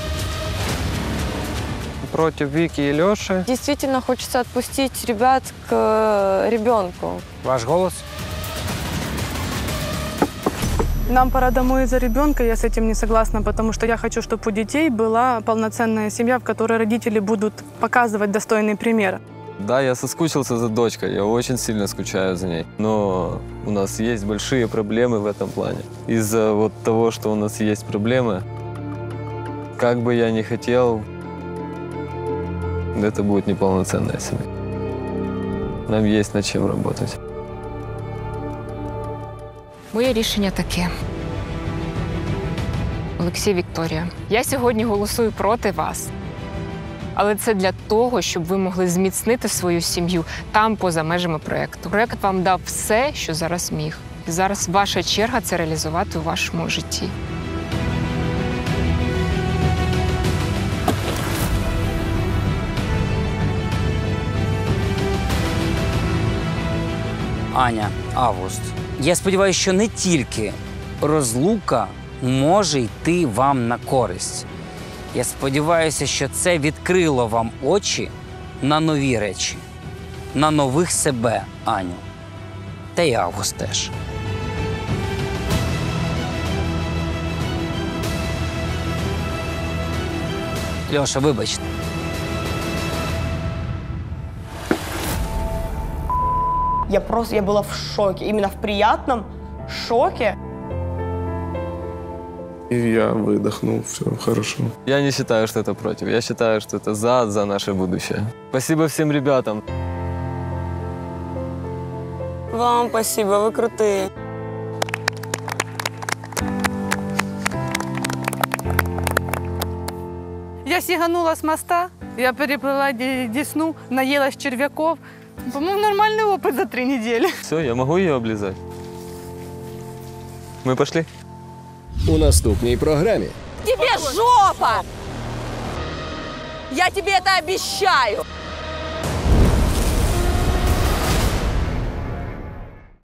против Вики и Леши. Действительно хочется отпустить ребят к ребенку. Ваш голос? Нам пора домой из-за ребенка, я с этим не согласна, потому что я хочу, чтобы у детей была полноценная семья, в которой родители будут показывать достойный пример. Да, я соскучился за дочкой, я очень сильно скучаю за ней. Но у нас есть большие проблемы в этом плане. Из-за вот того, что у нас есть проблемы, как бы я ни хотел, это будет неполноценная семья. Нам есть над чем работать. Моє рішення таке. Олексій, Вікторія, я сьогодні голосую проти вас. Але це для того, щоб ви могли зміцнити свою сім'ю там, поза межами проєкту. Проєкт вам дав все, що зараз міг. І зараз ваша черга це реалізувати у вашому житті. Аня, Август. Я сподіваюся, що не тільки розлука може йти вам на користь. Я сподіваюся, що це відкрило вам очі на нові речі, на нових себе, Аню. Та й Август теж. Льоша, вибачте. Я была в шоке, именно в приятном шоке. И я выдохнул, все хорошо. Я не считаю, что это против. Я считаю, что это за наше будущее. Спасибо всем ребятам. Вам спасибо, вы крутые. Я сиганула с моста, я переплыла Десну, наелась червяков. По-моему, нормальный опыт за 3 недели. Все, я могу ее облизать. Мы пошли? У наступній програмі. Тебе жопа! Я тебе это обещаю!